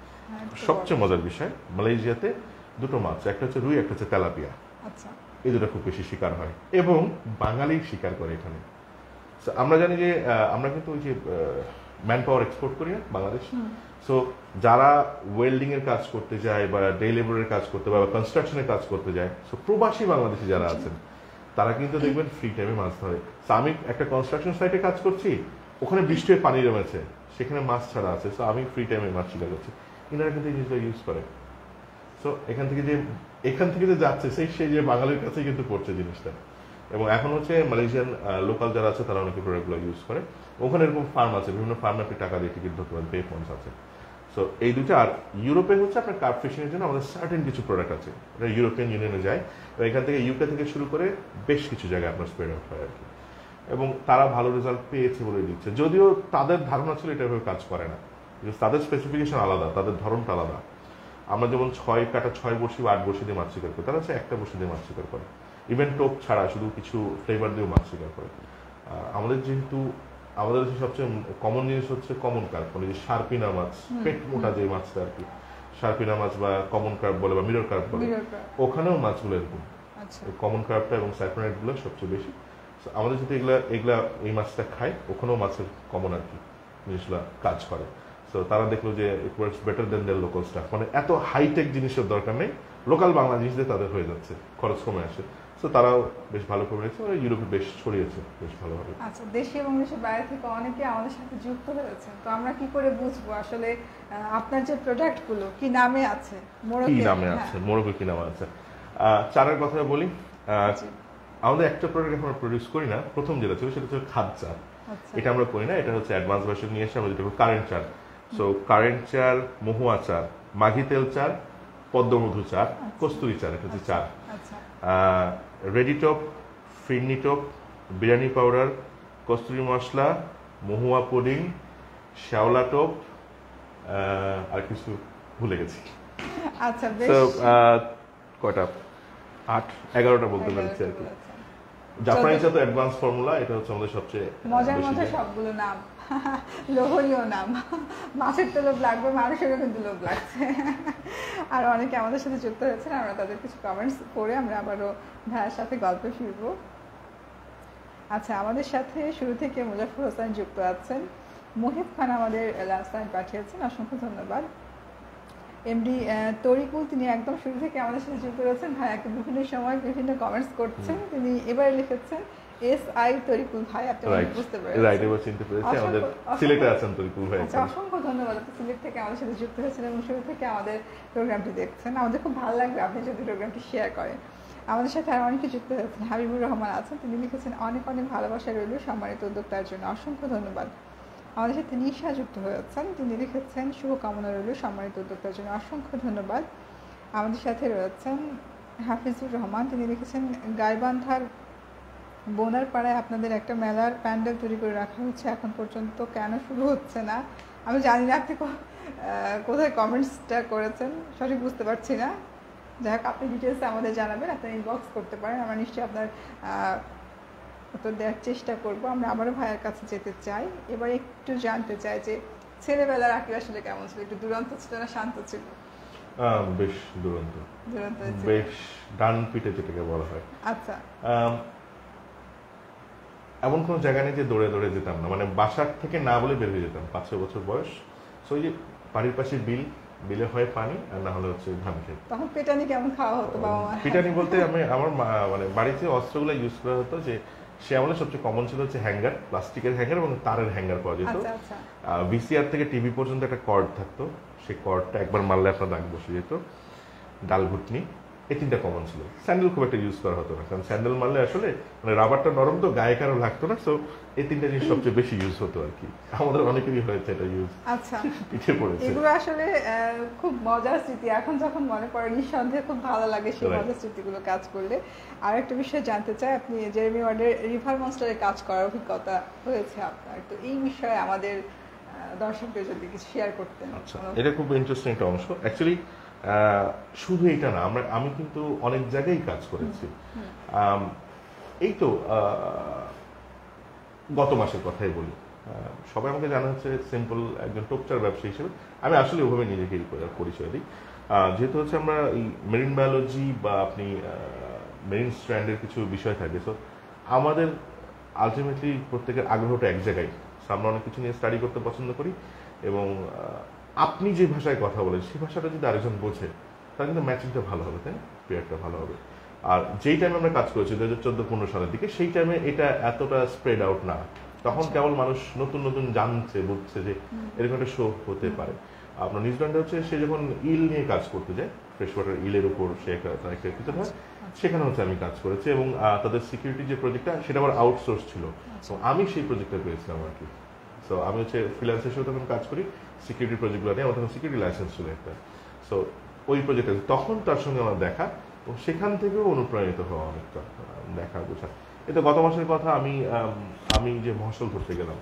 সবচেয়ে মজার বিষয়, মালয়েশিয়াতে 2টো মাছ, একটা হচ্ছে রুই, একটা হচ্ছে তেলাপিয়া। এই 2টা খুব বেশি শিকার হয়, এবং বাঙালি শিকার করে এখানে। আমরা জানি যে আমরা কিন্তু ওই যে ম্যান পাওয়ার এক্সপোর্ট করি না বাংলাদেশ। সো যারা ওয়েল্ডিং এর কাজ করতে যায়, বা ডে লেবারের কাজ করতে, বা কনস্ট্রাকশনের কাজ করতে যায়, সো প্রবাসী বাংলাদেশি যারা আছেন, তারা কিন্তু দেখবেন ফ্রি টাইমে মাছ ধরে। আমি একটা কনস্ট্রাকশন সাইটে কাজ করছি, ওখানে বৃষ্টি হয়ে পানি জমেছে, সেখানে মাছ ছাড়া আছে, সো আমি ফ্রি টাইমে মাছ শিকার করছি। ইনারা কিন্তু এই জিনিসটা ইউজ করে। সো এখান থেকে যে যাচ্ছে, সেই যে বাঙালির কাছেই কিন্তু পড়ছে জিনিসটা। এবং এখন হচ্ছে মালয়েশিয়ান লোকাল যারা আছে, তারা অনেকে প্রোডাক্টগুলো ইউজ করে। ওখানে এরকম ফার্ম আছে, বিভিন্ন ফার্মে আপনি টাকা দিয়ে টিকিট ধরতে পারেন, পে ফন্ডস আছে। সো এই 2টা। আর ইউরোপে হচ্ছে আপনার কার্প ফিশিং এর জন্য আমাদের সার্টেন কিছু প্রোডাক্ট আছে, এটা ইউরোপিয়ান ইউনিয়নে যায়। তো এখান থেকে ইউকে থেকে শুরু করে বেশ কিছু জায়গায় আপনার স্প্রেড আউট হয় আর কি। এবং তারা ভালো রেজাল্ট পেয়েছে বলে দিচ্ছে, যদিও তাদের ধারণা ছিল এটা এভাবে কাজ করে না, তাদের স্পেসিফিকেশন আলাদা, তাদের ধরনটা আলাদা। আমরা যেমন 6 কাটা 6 বড়শি বা 8 বড়শি দিয়ে মাছ শিকার করি, তারা হচ্ছে একটা বড়শি দিয়ে মাছ শিকার করে, ইভেন টোপ ছাড়া শুধু কিছু ফ্লেভার দিয়েও মাছ শিকার করে। আমাদের যেহেতু আমাদের সবচেয়ে কমন জিনিস হচ্ছে কমন কার্প, মানে যে শার্পিনা মাছ, পেট মোটা যে মাছটা আর কি, শার্পিনা মাছ বা কমন কার্প বলে, বা মিরর কার্প বলে, ওখানেও মাছগুলো এরকম কমন কার্পটা এবং সাইক্লোনাইট গুলো সবচেয়ে বেশি। আমাদের যদি এগুলা এই মাছটা খায়, ওখানেও মাছের কমন আর কি জিনিসগুলো কাজ করে। সো তারা দেখলো যে it works better then their local stuff, মানে এত হাইটেক জিনিসের দরকার নেই, লোকাল বাংলা জিনিস দিয়ে তাদের হয়ে যাচ্ছে, খরচ কমে আসে। সো তারাও বেশ ভালো করে রেখেছে, ইউরোপে বেশ ছড়িয়েছে বেশ ভালোভাবে। আচ্ছা, দেশে এবং দেশের বাইরে থেকে অনেকে আমাদের সাথে যুক্ত হয়েছে, তো আমরা কি করে বুঝবো আসলে আপনার যে প্রোডাক্টগুলো কি নামে আছে? কি নামে আছে? মোরকে কি নামে আছে? চারের কথা বলি, আমাদের একটা প্রোডাক্ট আমরা প্রডিউস করি না, প্রথম যেটা ছিল সেটা হচ্ছে খাদ চার। এটা আমরা করি না, এটা হচ্ছে অ্যাডভান্স ভার্সন নিয়ে এসে আমরা যেটা কারেন্ট চার। সো কারেন্ট চার, মহুয়া চার, মাঘি তেল চার, পদ্মমধু চার, কস্তুরি চার, এটা হচ্ছে চার। Ready top, phirni top, biryani powder, Kasturi masala, মহুয়া পুডিং, শ্যাওলা টপ, আর কিছু ভুলে গেছি। আচ্ছা, কয়টা 8-11টা বলতে পারছি আর কি। জাপানি চা তো অ্যাডভান্স ফর্মুলা, এটা হচ্ছে আমাদের সবচেয়ে মজার মধ্যে সবগুলো নাম লোভনীয় নাম। মাছের তো লোভ লাগবে, মানুষেরও কিন্তু লোভ লাগছে। আর অনেকে আমাদের সাথে যুক্ত হয়েছেন, আমরা তাদের কিছু কমেন্টস পড়ে আমরা আবারও ভাইয়ের সাথে গল্পে ফিরবো। আচ্ছা, আমাদের সাথে শুরু থেকে মুজাফর হোসেন যুক্ত আছেন। মুহিব খান আমাদের লাস্ট টাইম পাঠিয়েছেন, অসংখ্য ধন্যবাদ। এমডি তরিকুল, তিনি একদম শুরু থেকে আমাদের সাথে যুক্ত রয়েছেন, ভাইয়াকে বিভিন্ন সময় বিভিন্ন কমেন্টস করছেন। তিনি এবারে লিখেছেন SI তরিকুল ভাই, আপনি বুঝতে পেরেছেন? রাইট, এবার চিনতে পেরেছি, আমাদের সিলেটে আছেন তরিকুল ভাই। আচ্ছা, অসংখ্য ধন্যবাদ, আপনি সিলেট থেকে আমাদের সাথে যুক্ত হয়েছেন এবং শুরু থেকে আমাদের প্রোগ্রামটি দেখছেন। আমাদের খুব ভালো লাগবে আপনি যদি প্রোগ্রামটি শেয়ার করেন। আমাদের সাথে আর অনেকে যুক্ত হয়েছেন। হাবিবুর রহমান আছেন, তিনি লিখেছেন অনেক অনেক ভালোবাসা রইল সম্মানিত উদ্যোক্তার জন্য, অসংখ্য ধন্যবাদ। আমাদের সাথে নিশা যুক্ত হয়েছেন, তিনি লিখেছেন শুভকামনা রইল সম্মানিত উদ্যোক্তার জন্য, অসংখ্য ধন্যবাদ। আমাদের সাথে রয়েছেন হাফিজুর রহমান, তিনি লিখেছেন গাইবান্ধার বোনার পাড়ায় আপনাদের একটা মেলার প্যান্ডেল তৈরি করে রাখা হচ্ছে, এখন পর্যন্ত কেন শুরু হচ্ছে না? আমি জানি না আপনি কোথায় কমেন্টসটা করেছেন, সঠিক বুঝতে পারছি না। যাই হোক, আপনি ডিটেলসে আমাদের জানাবেন, আপনি ইনবক্স করতে পারেন, আমরা নিশ্চয়ই আপনার উত্তর দেওয়ার চেষ্টা করব। আমরা আবারও ভাইয়ের কাছে যেতে চাই, এবার একটু জানতে চাই যে ছেলেবেলার আকিব আসলে কেমন ছিল? একটু দুরন্ত ছিল না শান্ত ছিল? বেশ দুরন্ত, বেশ ডান পিঠে যেটাকে বলা হয়। আচ্ছা, এমন কোনো জায়গা নেই যে দৌড়ে দৌড়ে যেতাম না, মানে বাসার থেকে না বলে বের হয়ে যেতাম। 5-6 বছর বয়স, সো ওই যে বাড়ির পাশে বিলে হয় পানি, আর না হলে হচ্ছে ধান খেত। তখন পেটানি কেমন খাওয়া হতো বাবা মা? পিটানি বলতে আমার মানে বাড়িতে অস্ত্রগুলো ইউজ করা হতো, যে সে আমলে সবচেয়ে কমন ছিল হচ্ছে হ্যাঙ্গার, প্লাস্টিকের হ্যাঙ্গার এবং তারের হ্যাঙ্গার পাওয়া যেত। ভিসিআর থেকে টিভি পর্যন্ত একটা কর্ড থাকতো, সেই কর্ডটা একবার মারলে আপনার দাগ বসে যেত। ডাল ঘুটনি, এই 3টা কমন ছিল। স্যান্ডেল খুব একটা ইউজ করা হতো না, কারণ স্যান্ডেল মারলে আসলে মানে রাবারটা নরম তো, গায়ে কারো লাগতো না। সো এই 3টা জিনিস সবচেয়ে বেশি ইউজ হতো আর কি। আমাদের অনেকেরই হয়েছে এটা ইউজ। আচ্ছা, পিঠে পড়েছে। এগুলো আসলে খুব মজার স্মৃতি, এখন যখন মনে পড়ে নিঃসন্দেহে খুব ভালো লাগে সেই মজার স্মৃতিগুলো কাজ করলে। আর একটা বিষয় জানতে চাই, আপনি জেরেমি ওয়ার্ডের রিভার মনস্টারে কাজ করার অভিজ্ঞতা হয়েছে আপনার, তো এই বিষয়ে আমাদের দর্শকদের যদি কিছু শেয়ার করতেন। আচ্ছা, এটা খুব ইন্টারেস্টিং একটা অংশ। অ্যাকচুয়ালি শুধু এটা না, আমি কিন্তু অনেক জায়গায় কাজ করেছি। এই তো গত মাসের কথাই বলি, সবাই আমাকে জানা হচ্ছে সিম্পল একজন টোপচার ব্যবসায়ী হিসেবে। আমি আসলে ওভাবে নিজেকে পরিচয় দিই, যেহেতু হচ্ছে আমরা এই মেরিন বায়োলজি বা আপনি মেরিন স্ট্র্যান্ডের কিছু বিষয় থাকে। সো আমাদের আলটিমেটলি প্রত্যেকের আগ্রহটা এক জায়গায়। আমরা অনেক কিছু নিয়ে স্টাডি করতে পছন্দ করি, এবং আপনি যে ভাষায় কথা বলেন সেই ভাষাটা যদি আরেকজন বোঝে, তাহলে কিন্তু ম্যাচিংটা ভালো হবে, তাই না? পেয়ারটা ভালো হবে। আর যেই টাইমে আমরা কাজ করেছি 2014-15 সালের দিকে, সেই টাইমে এটা এতটা স্প্রেড আউট না। তখন কেবল মানুষ নতুন নতুন জানছে, বুঝছে যে এরকম একটা শো হতে পারে। আপনার নিউজিল্যান্ডে হচ্ছে সে যখন ইল নিয়ে কাজ করতে যায়, ফ্রেশ ওয়াটার ইলের উপর সে একটা কিছু হয়, সেখানে হচ্ছে আমি কাজ করেছি। এবং তাদের সিকিউরিটি যে প্রজেক্টটা, সেটা আবার আউটসোর্স ছিল। তো আমি সেই প্রজেক্টটা পেয়েছিলাম আর কি। সো আমি হচ্ছে ফ্রিল্যান্স হিসেবে তখন কাজ করি সিকিউরিটি প্রজেক্টগুলো নিয়ে। আমার তখন সিকিউরিটি লাইসেন্স ছিল একটা। সো ওই প্রজেক্টে তখন তার সঙ্গে আমার দেখা, তো সেখান থেকেও অনুপ্রাণিত হওয়া অনেকটা দেখা বোঝা। এটা গত মাসের কথা। আমি যে মহাশল ধরতে গেলাম,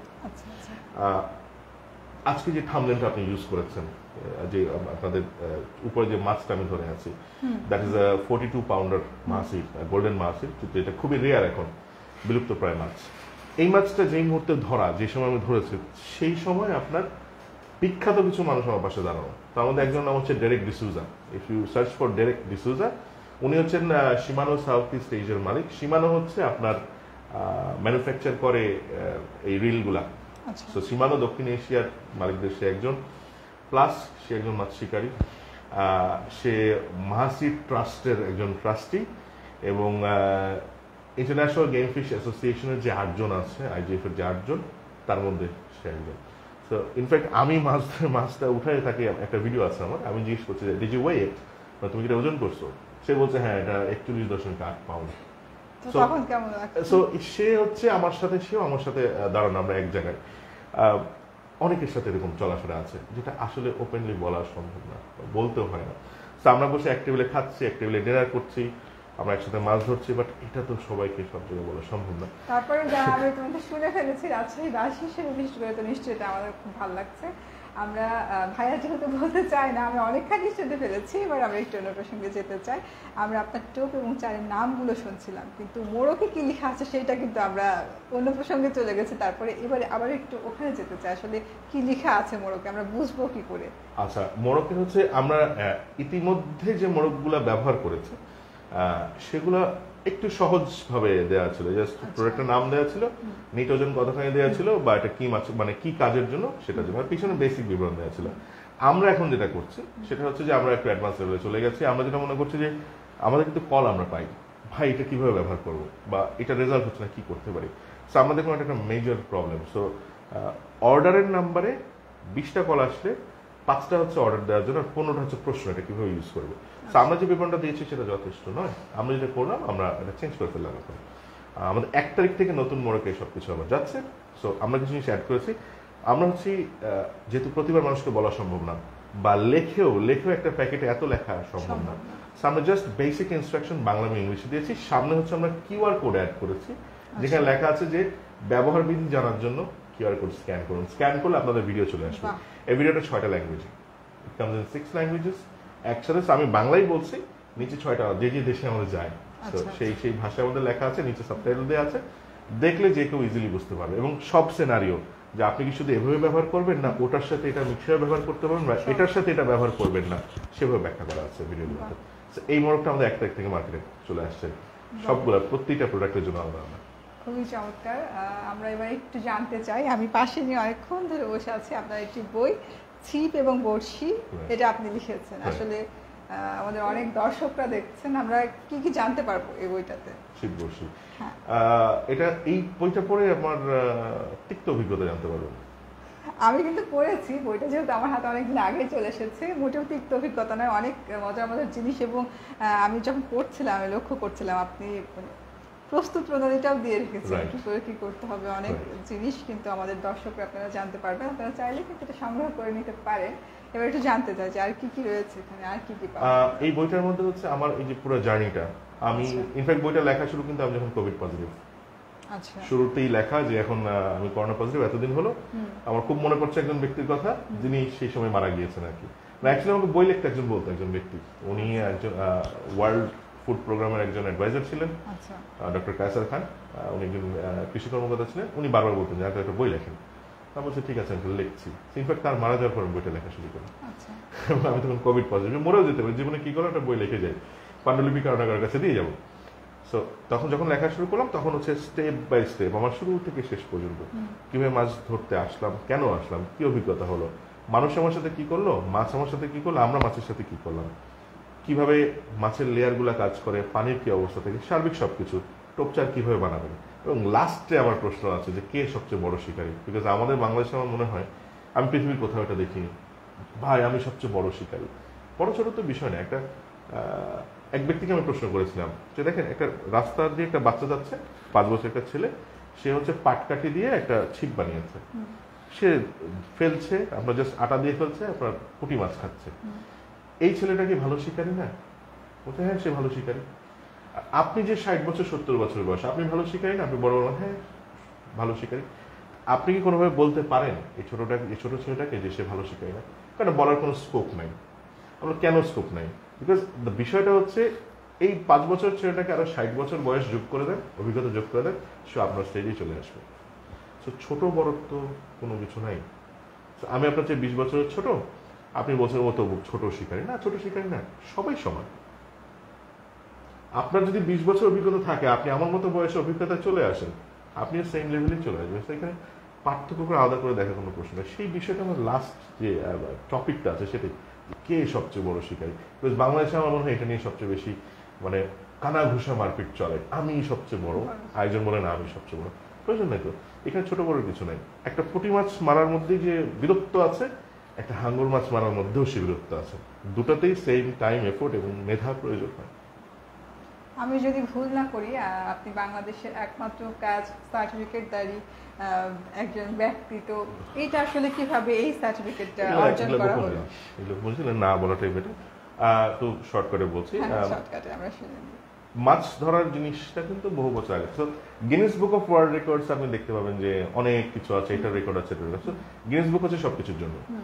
আজকে যে থাম্বনেলটা আপনি ইউজ করেছেন, যে আপনাদের উপরে যে মাছটা আমি ধরে আছি, দ্যাট ইজ 42 পাউন্ডার মাছি, গোল্ডেন মাছি। এটা খুবই রেয়ার, এখন বিলুপ্ত প্রায় মাছ। এই মাছটা যেই মুহূর্তে ধরা, যে সময় আমি ধরেছি, সেই সময় আপনার বিখ্যাত কিছু মানুষ আমার পাশে দাঁড়ানো। তো আমাদের একজন নাম হচ্ছে Derek D'Souza. If you search for Derek D'Souza, উনি হচ্ছেন শিমানো সাউথ ইস্ট এশিয়ার মালিক। শিমানো হচ্ছে আপনার ম্যানুফ্যাকচার করে এই রিলগুলা। তো শিমানো দক্ষিণ এশিয়ার মালিকদের সে একজন, প্লাস সে একজন মাছ শিকারী। সে মাহাসি ট্রাস্টের একজন ট্রাস্টি, এবং ইন্টারন্যাশনাল গেম ফিশ অ্যাসোসিয়েশনের যে 8 জন আছে, IGF এর যে 8 জন, তার মধ্যে সে একজন। তো ইনফ্যাক্ট আমি মাছটা উঠায় থাকি, একটা ভিডিও আছে আমার। আমি জিজ্ঞেস করছি যে ডিড ইউ ওয়ে ইট, তুমি কি ওজন করছো? সে বলছে হ্যাঁ, এটা 41.8 পাউন্ড। সো সে হচ্ছে আমার সাথে, সেও আমার সাথে দাঁড়ানো, আমরা এক জায়গায়। অনেকের সাথে এরকম চলাফেরা আছে, যেটা আসলে ওপেনলি বলা সম্ভব না, বলতেও হয় না। তো আমরা বসে এক টেবিলে খাচ্ছি, এক টেবিলে ডিনার করছি, আমরা একসাথে মাছ ধরছি, বাট এটা তো সবাইকে সব জায়গায় বলা সম্ভব না। তারপরে যা আমি তোমাকে শুনে ফেলেছি রাজশাহী বাসী হিসেবে বিশেষ করে, তো নিশ্চয়ই এটা আমাদের খুব ভালো লাগছে। আমরা ভাইয়া যেহেতু বলতে চাই না, আমি অনেকখানি শুনতে ফেলেছি, এবার আমরা একটু অন্য প্রসঙ্গে যেতে চাই। আমরা আপনার টোপ এবং চায়ের নামগুলো শুনছিলাম, কিন্তু মোড়কে কি লেখা আছে সেটা কিন্তু আমরা অন্য প্রসঙ্গে চলে গেছি। তারপরে এবারে আবার একটু ওখানে যেতে চাই, আসলে কি লেখা আছে মোড়কে, আমরা বুঝবো কি করে? আচ্ছা, মোড়কে হচ্ছে আমরা ইতিমধ্যে যে মোড়কগুলো ব্যবহার করেছে সেগুলো একটু সহজভাবে দেওয়া ছিল, জাস্ট প্রোডাক্টের নাম দেওয়া ছিল, নিটোজন কতখানি দেওয়া ছিল, বা এটা কি মাছ মানে কি কাজের জন্য সেটা জন্য, পিছনে বেসিক বিবরণ দেওয়া ছিল। আমরা এখন যেটা করছি সেটা হচ্ছে যে আমরা একটু অ্যাডভান্স লেভেলে চলে গেছি। আমরা যেটা মনে করছি যে আমাদের কিন্তু কল আমরা পাই, ভাই এটা কিভাবে ব্যবহার করবো, বা এটা রেজাল্ট হচ্ছে না, কি করতে পারি। সো আমাদের কোনো একটা মেজর প্রবলেম। সো অর্ডারের নাম্বারে 20টা কল আসলে 5টা হচ্ছে অর্ডার দেওয়ার জন্য, আর 15টা হচ্ছে প্রশ্ন, এটা কিভাবে ইউজ করবে। তো আমরা যে বিবরণটা দিয়েছি সেটা যথেষ্ট নয়, আমরা যেটা করলাম আমরা এটা চেঞ্জ করে ফেললাম। এখন আমাদের 1 তারিখ থেকে নতুন মোড়কে সবকিছু আবার যাচ্ছে। সো আমরা কিছু জিনিস অ্যাড করেছি। আমরা হচ্ছি যেহেতু প্রতিবার মানুষকে বলা সম্ভব না, বা লেখেও একটা প্যাকেটে এত লেখা সম্ভব না, সো আমরা জাস্ট বেসিক ইনস্ট্রাকশন বাংলা এবং ইংলিশে দিয়েছি। সামনে হচ্ছে আমরা কিউআর কোড অ্যাড করেছি, যেখানে লেখা আছে যে ব্যবহার বিধি জানার জন্য কিউআর কোড স্ক্যান করুন। স্ক্যান করলে আপনাদের ভিডিও চলে আসবে। এই ভিডিওটা 6টা ল্যাঙ্গুয়েজে, ইট কামস ইন 6 ল্যাঙ্গুয়েজেস একসাথে। আমি বাংলাই বলছি, নিচে 6টা যে যে দেশে আমাদের যায় সেই ভাষার মধ্যে লেখা আছে, নিচে সাবটাইটেল দেওয়া আছে, দেখলে যে কেউ ইজিলি বুঝতে পারবে। এবং সব সিনারিও, যে আপনি কি শুধু এভাবে ব্যবহার করবেন না, ওটার সাথে এটা মিক্সার ব্যবহার করতে পারবেন, বা এটার সাথে এটা ব্যবহার করবেন না, সেভাবে ব্যাখ্যা করা আছে ভিডিওগুলোতে। এই মোড়কটা আমাদের 1 তারিখ থেকে মার্কেটে চলে আসছে, সবগুলো প্রত্যেকটা প্রোডাক্টের জন্য আলাদা আলাদা। খুবই চমৎকার। আমরা এবার একটু জানতে চাই, আমি পাশে নিয়ে অনেকক্ষণ ধরে বসে আছি, আপনার একটি বই ছিপ এবং বড়শি, এটা আপনি লিখেছেন। আসলে আমাদের অনেক দর্শকরা দেখছেন, আমরা কি কি জানতে পারবো এই বইটাতে? ছিপ বড়শি, এটা এই বইটা পড়ে আমার তিক্ত অভিজ্ঞতা জানতে পারবেন। আমি কিন্তু পড়েছি বইটা, যেহেতু আমার হাতে অনেকদিন আগে চলে এসেছে, মোটেও তিক্ত অভিজ্ঞতা নয়, অনেক মজার মজার জিনিস। এবং আমি যখন পড়ছিলাম আমি লক্ষ্য করছিলাম আপনি প্রস্তুত প্রণালীটাও দিয়ে রেখেছেন, কি করে কি করতে হবে, অনেক জিনিস কিন্তু আমাদের দর্শকরা আপনারা জানতে পারবেন। আপনারা চাইলে কিন্তু এটা সংগ্রহ করে নিতে পারেন। এবার একটু জানতে চাই যে আর কি কি রয়েছে এখানে, আর কি কি পাবেন এই বইটার মধ্যে। হচ্ছে আমার এই যে পুরো জার্নিটা, আমি ইনফ্যাক্ট বইটা লেখা শুরু কিন্তু আমি যখন কোভিড পজিটিভ, শুরুতেই লেখা যে এখন আমি করোনা পজিটিভ এতদিন হলো। আমার খুব মনে পড়ছে একজন ব্যক্তির কথা, যিনি সেই সময় মারা গিয়েছেন আর কি। অ্যাকচুয়ালি আমাকে বই লিখতে একজন বলতো, একজন ব্যক্তি, উনি একজন ওয়ার্ল্ড ফুড প্রোগ্রামের একজন অ্যাডভাইজার ছিলেন, ডক্টর কায়সার খান। উনি একজন কৃষি কর্মকর্তা ছিলেন। উনি বারবার বলতেন যে একটা বই লেখেন। আমি বলছি ঠিক আছে, আমি লিখছি। ইনফ্যাক্ট তার মারা যাওয়ার পর বইটা লেখা শুরু করি। আমি তখন কোভিড পজিটিভ, মরেও যেতে পারি, জীবনে কি করে একটা বই লিখে যাই, পাণ্ডুলিপি কারণের কাছে দিয়ে যাবো। সো তখন যখন লেখা শুরু করলাম, তখন হচ্ছে স্টেপ বাই স্টেপ আমার শুরু থেকে শেষ পর্যন্ত কিভাবে মাছ ধরতে আসলাম, কেন আসলাম, কি অভিজ্ঞতা হলো, মানুষ আমার সাথে কি করলো, মাছ আমার সাথে কি করলো, আমরা মাছের সাথে কি করলাম, কিভাবে মাছের লেয়ারগুলা কাজ করে, পানির কি অবস্থা থেকে সার্বিক সবকিছু, টোপচার কিভাবে বানাবেন। এবং লাস্টে আমার প্রশ্ন আছে যে কে সবচেয়ে বড় শিকারী। বিকজ আমাদের বাংলাদেশে আমার মনে হয়, আমি পৃথিবীর কোথাও এটা দেখিনি, ভাই আমি সবচেয়ে বড় শিকারী। বড় ছোট তো বিষয় না। এক ব্যক্তিকে আমি প্রশ্ন করেছিলাম যে দেখেন, একটা রাস্তা দিয়ে একটা বাচ্চা যাচ্ছে, 5 বছর একটা ছেলে, সে হচ্ছে পাটকাঠি দিয়ে একটা ছিপ বানিয়েছে, সে ফেলছে, আমরা জাস্ট আটা দিয়ে ফেলছে, আপনার পুঁটি মাছ খাচ্ছে। এই ছেলেটা কি ভালো শিকারী না? বলতে হ্যাঁ, সে ভালো শিকারী। আপনি যে 60 বছর 70 বছর বয়স, আপনি ভালো শিকারী না? আপনি বড় বড়, হ্যাঁ ভালো শিকারী। আপনি কি কোনোভাবে বলতে পারেন এই ছোট ছেলেটাকে যে সে ভালো শিকারী না? কারণ বলার কোনো স্কোপ নাই। আমরা কেন স্কোপ নাই? বিকজ বিষয়টা হচ্ছে, এই 5 বছর ছেলেটাকে আরো 60 বছর বয়স যোগ করে দেন, অভিজ্ঞতা যোগ করে দেন, সে আপনার স্টেজেই চলে আসবে। তো ছোট বড় তো কোনো কিছু নাই। আমি আপনার চেয়ে 20 বছরের ছোট, আপনি বলছেন ও তো ছোট শিকারী না। ছোট শিকারী না, সবাই সমান। আপনার যদি 20 বছর অভিজ্ঞতা থাকে, আপনি আমার মতো বয়সে অভিজ্ঞতা চলে আসেন, আপনিও সেম লেভেলেই চলে আসবেন। সেখানে পার্থক্য করে আলাদা করে দেখার কোনো প্রশ্ন নেই। সেই বিষয়টা আমার লাস্ট যে টপিকটা আছে, সেটাই কে সবচেয়ে বড় শিকারী। বাংলাদেশে আমার মনে হয় এটা নিয়ে সবচেয়ে বেশি মানে কানা ঘুষা মারপিট চলে। আমি সবচেয়ে বড়, আয়োজন বলে না আমি সবচেয়ে বড়। প্রয়োজন নাই তো, এখানে ছোট বড় কিছু নাই। একটা পুঁটি মাছ মারার মধ্যে যে বীরত্ব আছে, একটা হাঙ্গর মাছ মারার মধ্যেও সে বীরত্ব আছে। দুটাতেই সেম টাইম, এফোর্ট এবং মেধা প্রয়োজন হয়। আমি যদি ভুল না করি, আপনি বাংলাদেশের একমাত্র কাজ সার্টিফিকেটধারী একজন ব্যক্তি, তো এটা আসলে কিভাবে এই সার্টিফিকেটটা অর্জন করা হলো? এগুলো বলছিলেন না, বলাটাই বেটার। তো শর্টকাটে বলছি, শর্টকাটে আমরা শুনে নিই। মাছ ধরার জিনিসটা কিন্তু বহু বছর আগে। তো Guinness book of world records আপনি দেখতে পাবেন যে অনেক কিছু আছে, এটার রেকর্ড আছে, এটার রেকর্ড আছে। গিনেস বুক হচ্ছে সবকিছুর জন্য।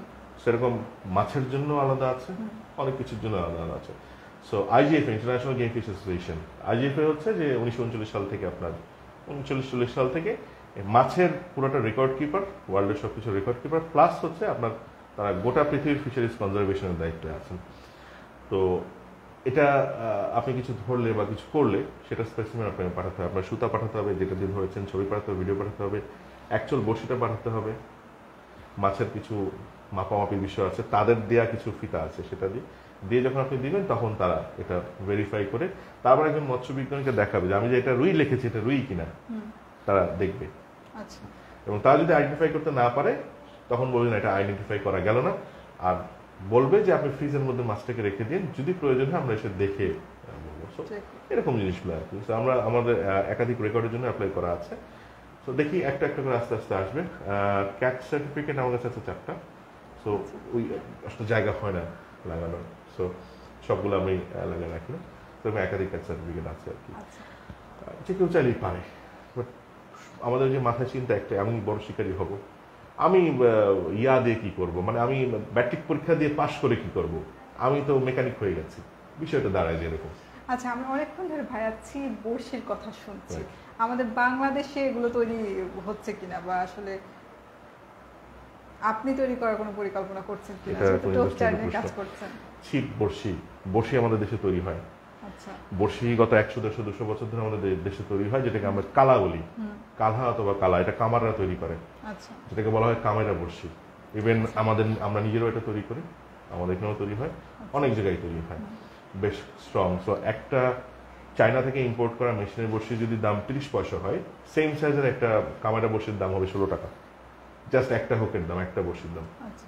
সেরকম মাছের জন্য আলাদা আছে, অনেক কিছুর জন্য আলাদা আলাদা আছে। So IGFA, international game fish association, IGFA হচ্ছে যে 1939 সাল থেকে আপনার 39-40 সাল থেকে মাছের পুরোটা রেকর্ড কিপার, ওয়ার্ল্ডের সবকিছু রেকর্ড কিপার, প্লাস হচ্ছে আপনার তারা গোটা পৃথিবীর ফিশারিজ কনজারভেশনের দায়িত্বে আছেন। তো এটা আপনি কিছু ধরলে বা কিছু করলে সেটা স্পেসিমেন আপনাকে পাঠাতে হবে, আপনার সুতা পাঠাতে হবে, যেটা দিয়ে ধরেছেন ছবি পাঠাতে হবে, ভিডিও পাঠাতে হবে, অ্যাকচুয়াল বড়শিটা পাঠাতে হবে, মাছের কিছু মাপামাপি বিষয় আছে, তাদের দেয়া কিছু ফিতা আছে, সেটা দিয়ে যখন আপনি দিবেন তখন তারা এটা ভেরিফাই করে তারপর একজন মৎস্য বিজ্ঞানীকে দেখাবে যে আমি যে এটা রুই লিখেছি এটা রুই কিনা, তারা দেখবে। আচ্ছা। এবং তারা যদি আইডেন্টিফাই করতে না পারে তখন বলবেন এটা আইডেন্টিফাই করা গেল না, আর বলবে যে আপনি ফ্রিজের মধ্যে মাছটাকে রেখে দিন, যদি প্রয়োজন হয় আমরা এসে দেখে বলবো। এরকম জিনিসগুলো আর কি আমরা আমাদের একাধিক রেকর্ডের জন্য অ্যাপ্লাই করা আছে। তো দেখি একটা একটা করে আস্তে আস্তে আসবে। ক্যাট সার্টিফিকেট আমার কাছে আছে 4টা। সো ওই আসলে জায়গা হয় না লাগানোর, সো সবগুলো আমি লাগিয়ে রাখি না, তো একাধিক ক্যাট সার্টিফিকেট আছে আর কি। যে কেউ চাইলেই পারে, বাট আমাদের যে মাথায় চিন্তা একটা, আমি বড় শিকারী হব, আমি ইয়া দিয়ে কি করব, মানে আমি ম্যাট্রিক পরীক্ষা দিয়ে পাশ করে কি করব, আমি তো মেকানিক হয়ে গেছি, বিষয়টা দাঁড়ায় যে এরকম। আচ্ছা, আমি অনেকক্ষণ ধরে ভাইয়াচ্ছি বড়শির কথা শুনছি, আমাদের বাংলাদেশে এগুলো তৈরি হচ্ছে কিনা, বা আসলে আপনি তৈরি করার কোনো পরিকল্পনা করছেন কিনা, কাজ করছেন? ছিপ বড়শি আমাদের দেশে তৈরি হয়। আচ্ছা। বড়শি গত 100-150-200 বছর ধরে আমাদের দেশে তৈরি হয়, যেটাকে আমরা কালা বলি, কালহা অথবা কালা, এটা কামাররা তৈরি করে। আচ্ছা। যেটাকে বলা হয় কামেরা বড়শি। ইভেন আমরা নিজেরাও এটা তৈরি করি, আমাদের এখানেও তৈরি হয়, অনেক জায়গায় তৈরি হয়, বেশ স্ট্রং। সো একটা চায়না থেকে ইম্পোর্ট করা মেশিনের বড়শি যদি দাম 30 পয়সা হয়, সেম সাইজের একটা কামেরা বড়শির দাম হবে 16 টাকা, জাস্ট একটা হুকের দাম, একটা বড়শির দাম।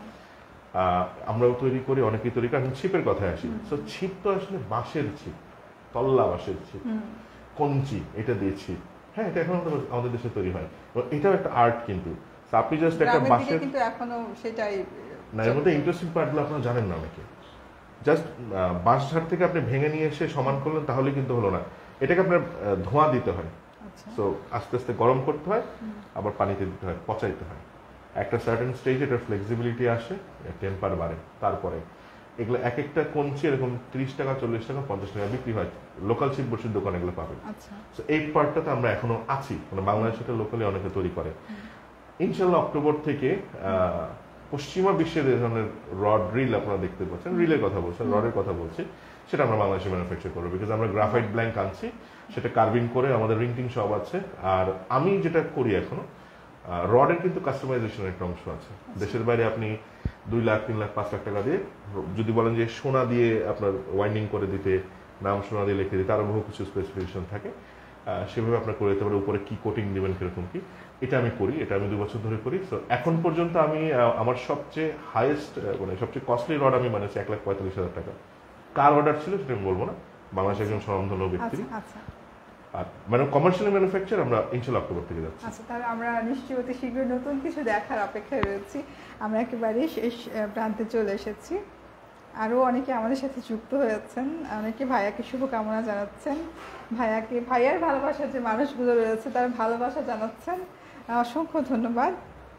আমরাও তৈরি করি, অনেকেই তৈরি করি। এখন ছিপের কথায় আসি। সো ছিপ তো আসলে বাঁশের ছিপ, তল্লা বাঁশের ছিপ, কঞ্চি, এটা দিয়ে ছিপ, হ্যাঁ, এটা এখন আমাদের দেশে তৈরি হয়। এটাও একটা আর্ট, কিন্তু আপনি জাস্ট একটা বাঁশের, কিন্তু এখনো সেটাই না, এর মধ্যে ইন্টারেস্টিং পার্টগুলো আপনারা জানেন না অনেকে। জাস্ট বাঁশ ঝাড় থেকে আপনি ভেঙে নিয়ে এসে সমান করলেন তাহলে কিন্তু হলো না, এটাকে আপনার ধোঁয়া দিতে হয়। সো আস্তে আস্তে গরম করতে হয়, আবার পানিতে দিতে হয়, পচাইতে হয়। একটা সার্টেন স্টেজ এটার ফ্লেক্সিবিলিটি আসে, টেম্পার বাড়ে, তারপরে এগুলো এক একটা কঞ্চি এরকম 30 টাকা, 40 টাকা, 50 টাকা বিক্রি হয়, লোকাল ছিপ বড়শির দোকান এগুলো পাবেন। সো এই পার্টটাতে আমরা এখনো আছি, মানে বাংলাদেশে লোকালি অনেকে তৈরি করে। ইনশাল্লাহ অক্টোবর থেকে পশ্চিমা বিশ্বের এই ধরনের রড রিল আপনারা দেখতে পাচ্ছেন, রিলের কথা বলছেন, রডের কথা বলছি, সেটা আমরা বাংলাদেশে ম্যানুফ্যাকচার করবো, বিকজ আমরা গ্রাফাইট ব্ল্যাঙ্ক আনছি, সেটা কার্বিং করে আমাদের রিংটিং সব আছে। আর আমি যেটা করি এখনো, রডের কিন্তু কাস্টমাইজেশনের একটা অংশ আছে। দেশের বাইরে আপনি 2 লাখ, 3 লাখ, 5 লাখ টাকা দিয়ে যদি বলেন যে সোনা দিয়ে আপনার ওয়াইন্ডিং করে দিতে, নাম সোনা দিয়ে লিখে দিতে, আরো বহু কিছু স্পেসিফিকেশন থাকে, সেভাবে আপনার করে দিতে পারে, উপরে কি কোটিং দিবেন, কিরকম কি, এটা আমি করি, এটা আমি 2 বছর ধরে করি। তো এখন পর্যন্ত আমি আমার সবচেয়ে হাইয়েস্ট, মানে সবচেয়ে কস্টলি রড আমি বানিয়েছি 1,45,000 টাকা। কার অর্ডার ছিল সেটা আমি বলবো না, বাংলাদেশের একজন স্বনামধন্য ব্যক্তি। আর মানে কমার্শিয়াল ম্যানুফ্যাকচার আমরা ইনশাআল্লাহ অক্টোবর থেকে যাচ্ছি। আচ্ছা, তাহলে আমরা নিশ্চয়ই অতি শীঘ্রই নতুন কিছু দেখার অপেক্ষায় রয়েছি। আমরা একেবারে শেষ প্রান্তে চলে এসেছি, আরও অনেকে আমাদের সাথে যুক্ত হয়েছেন, অনেকে ভাইয়াকে শুভকামনা জানাচ্ছেন, ভাইয়ার ভালোবাসার যে মানুষগুলো রয়েছে তার ভালোবাসা জানাচ্ছেন, অসংখ্য ধন্যবাদ।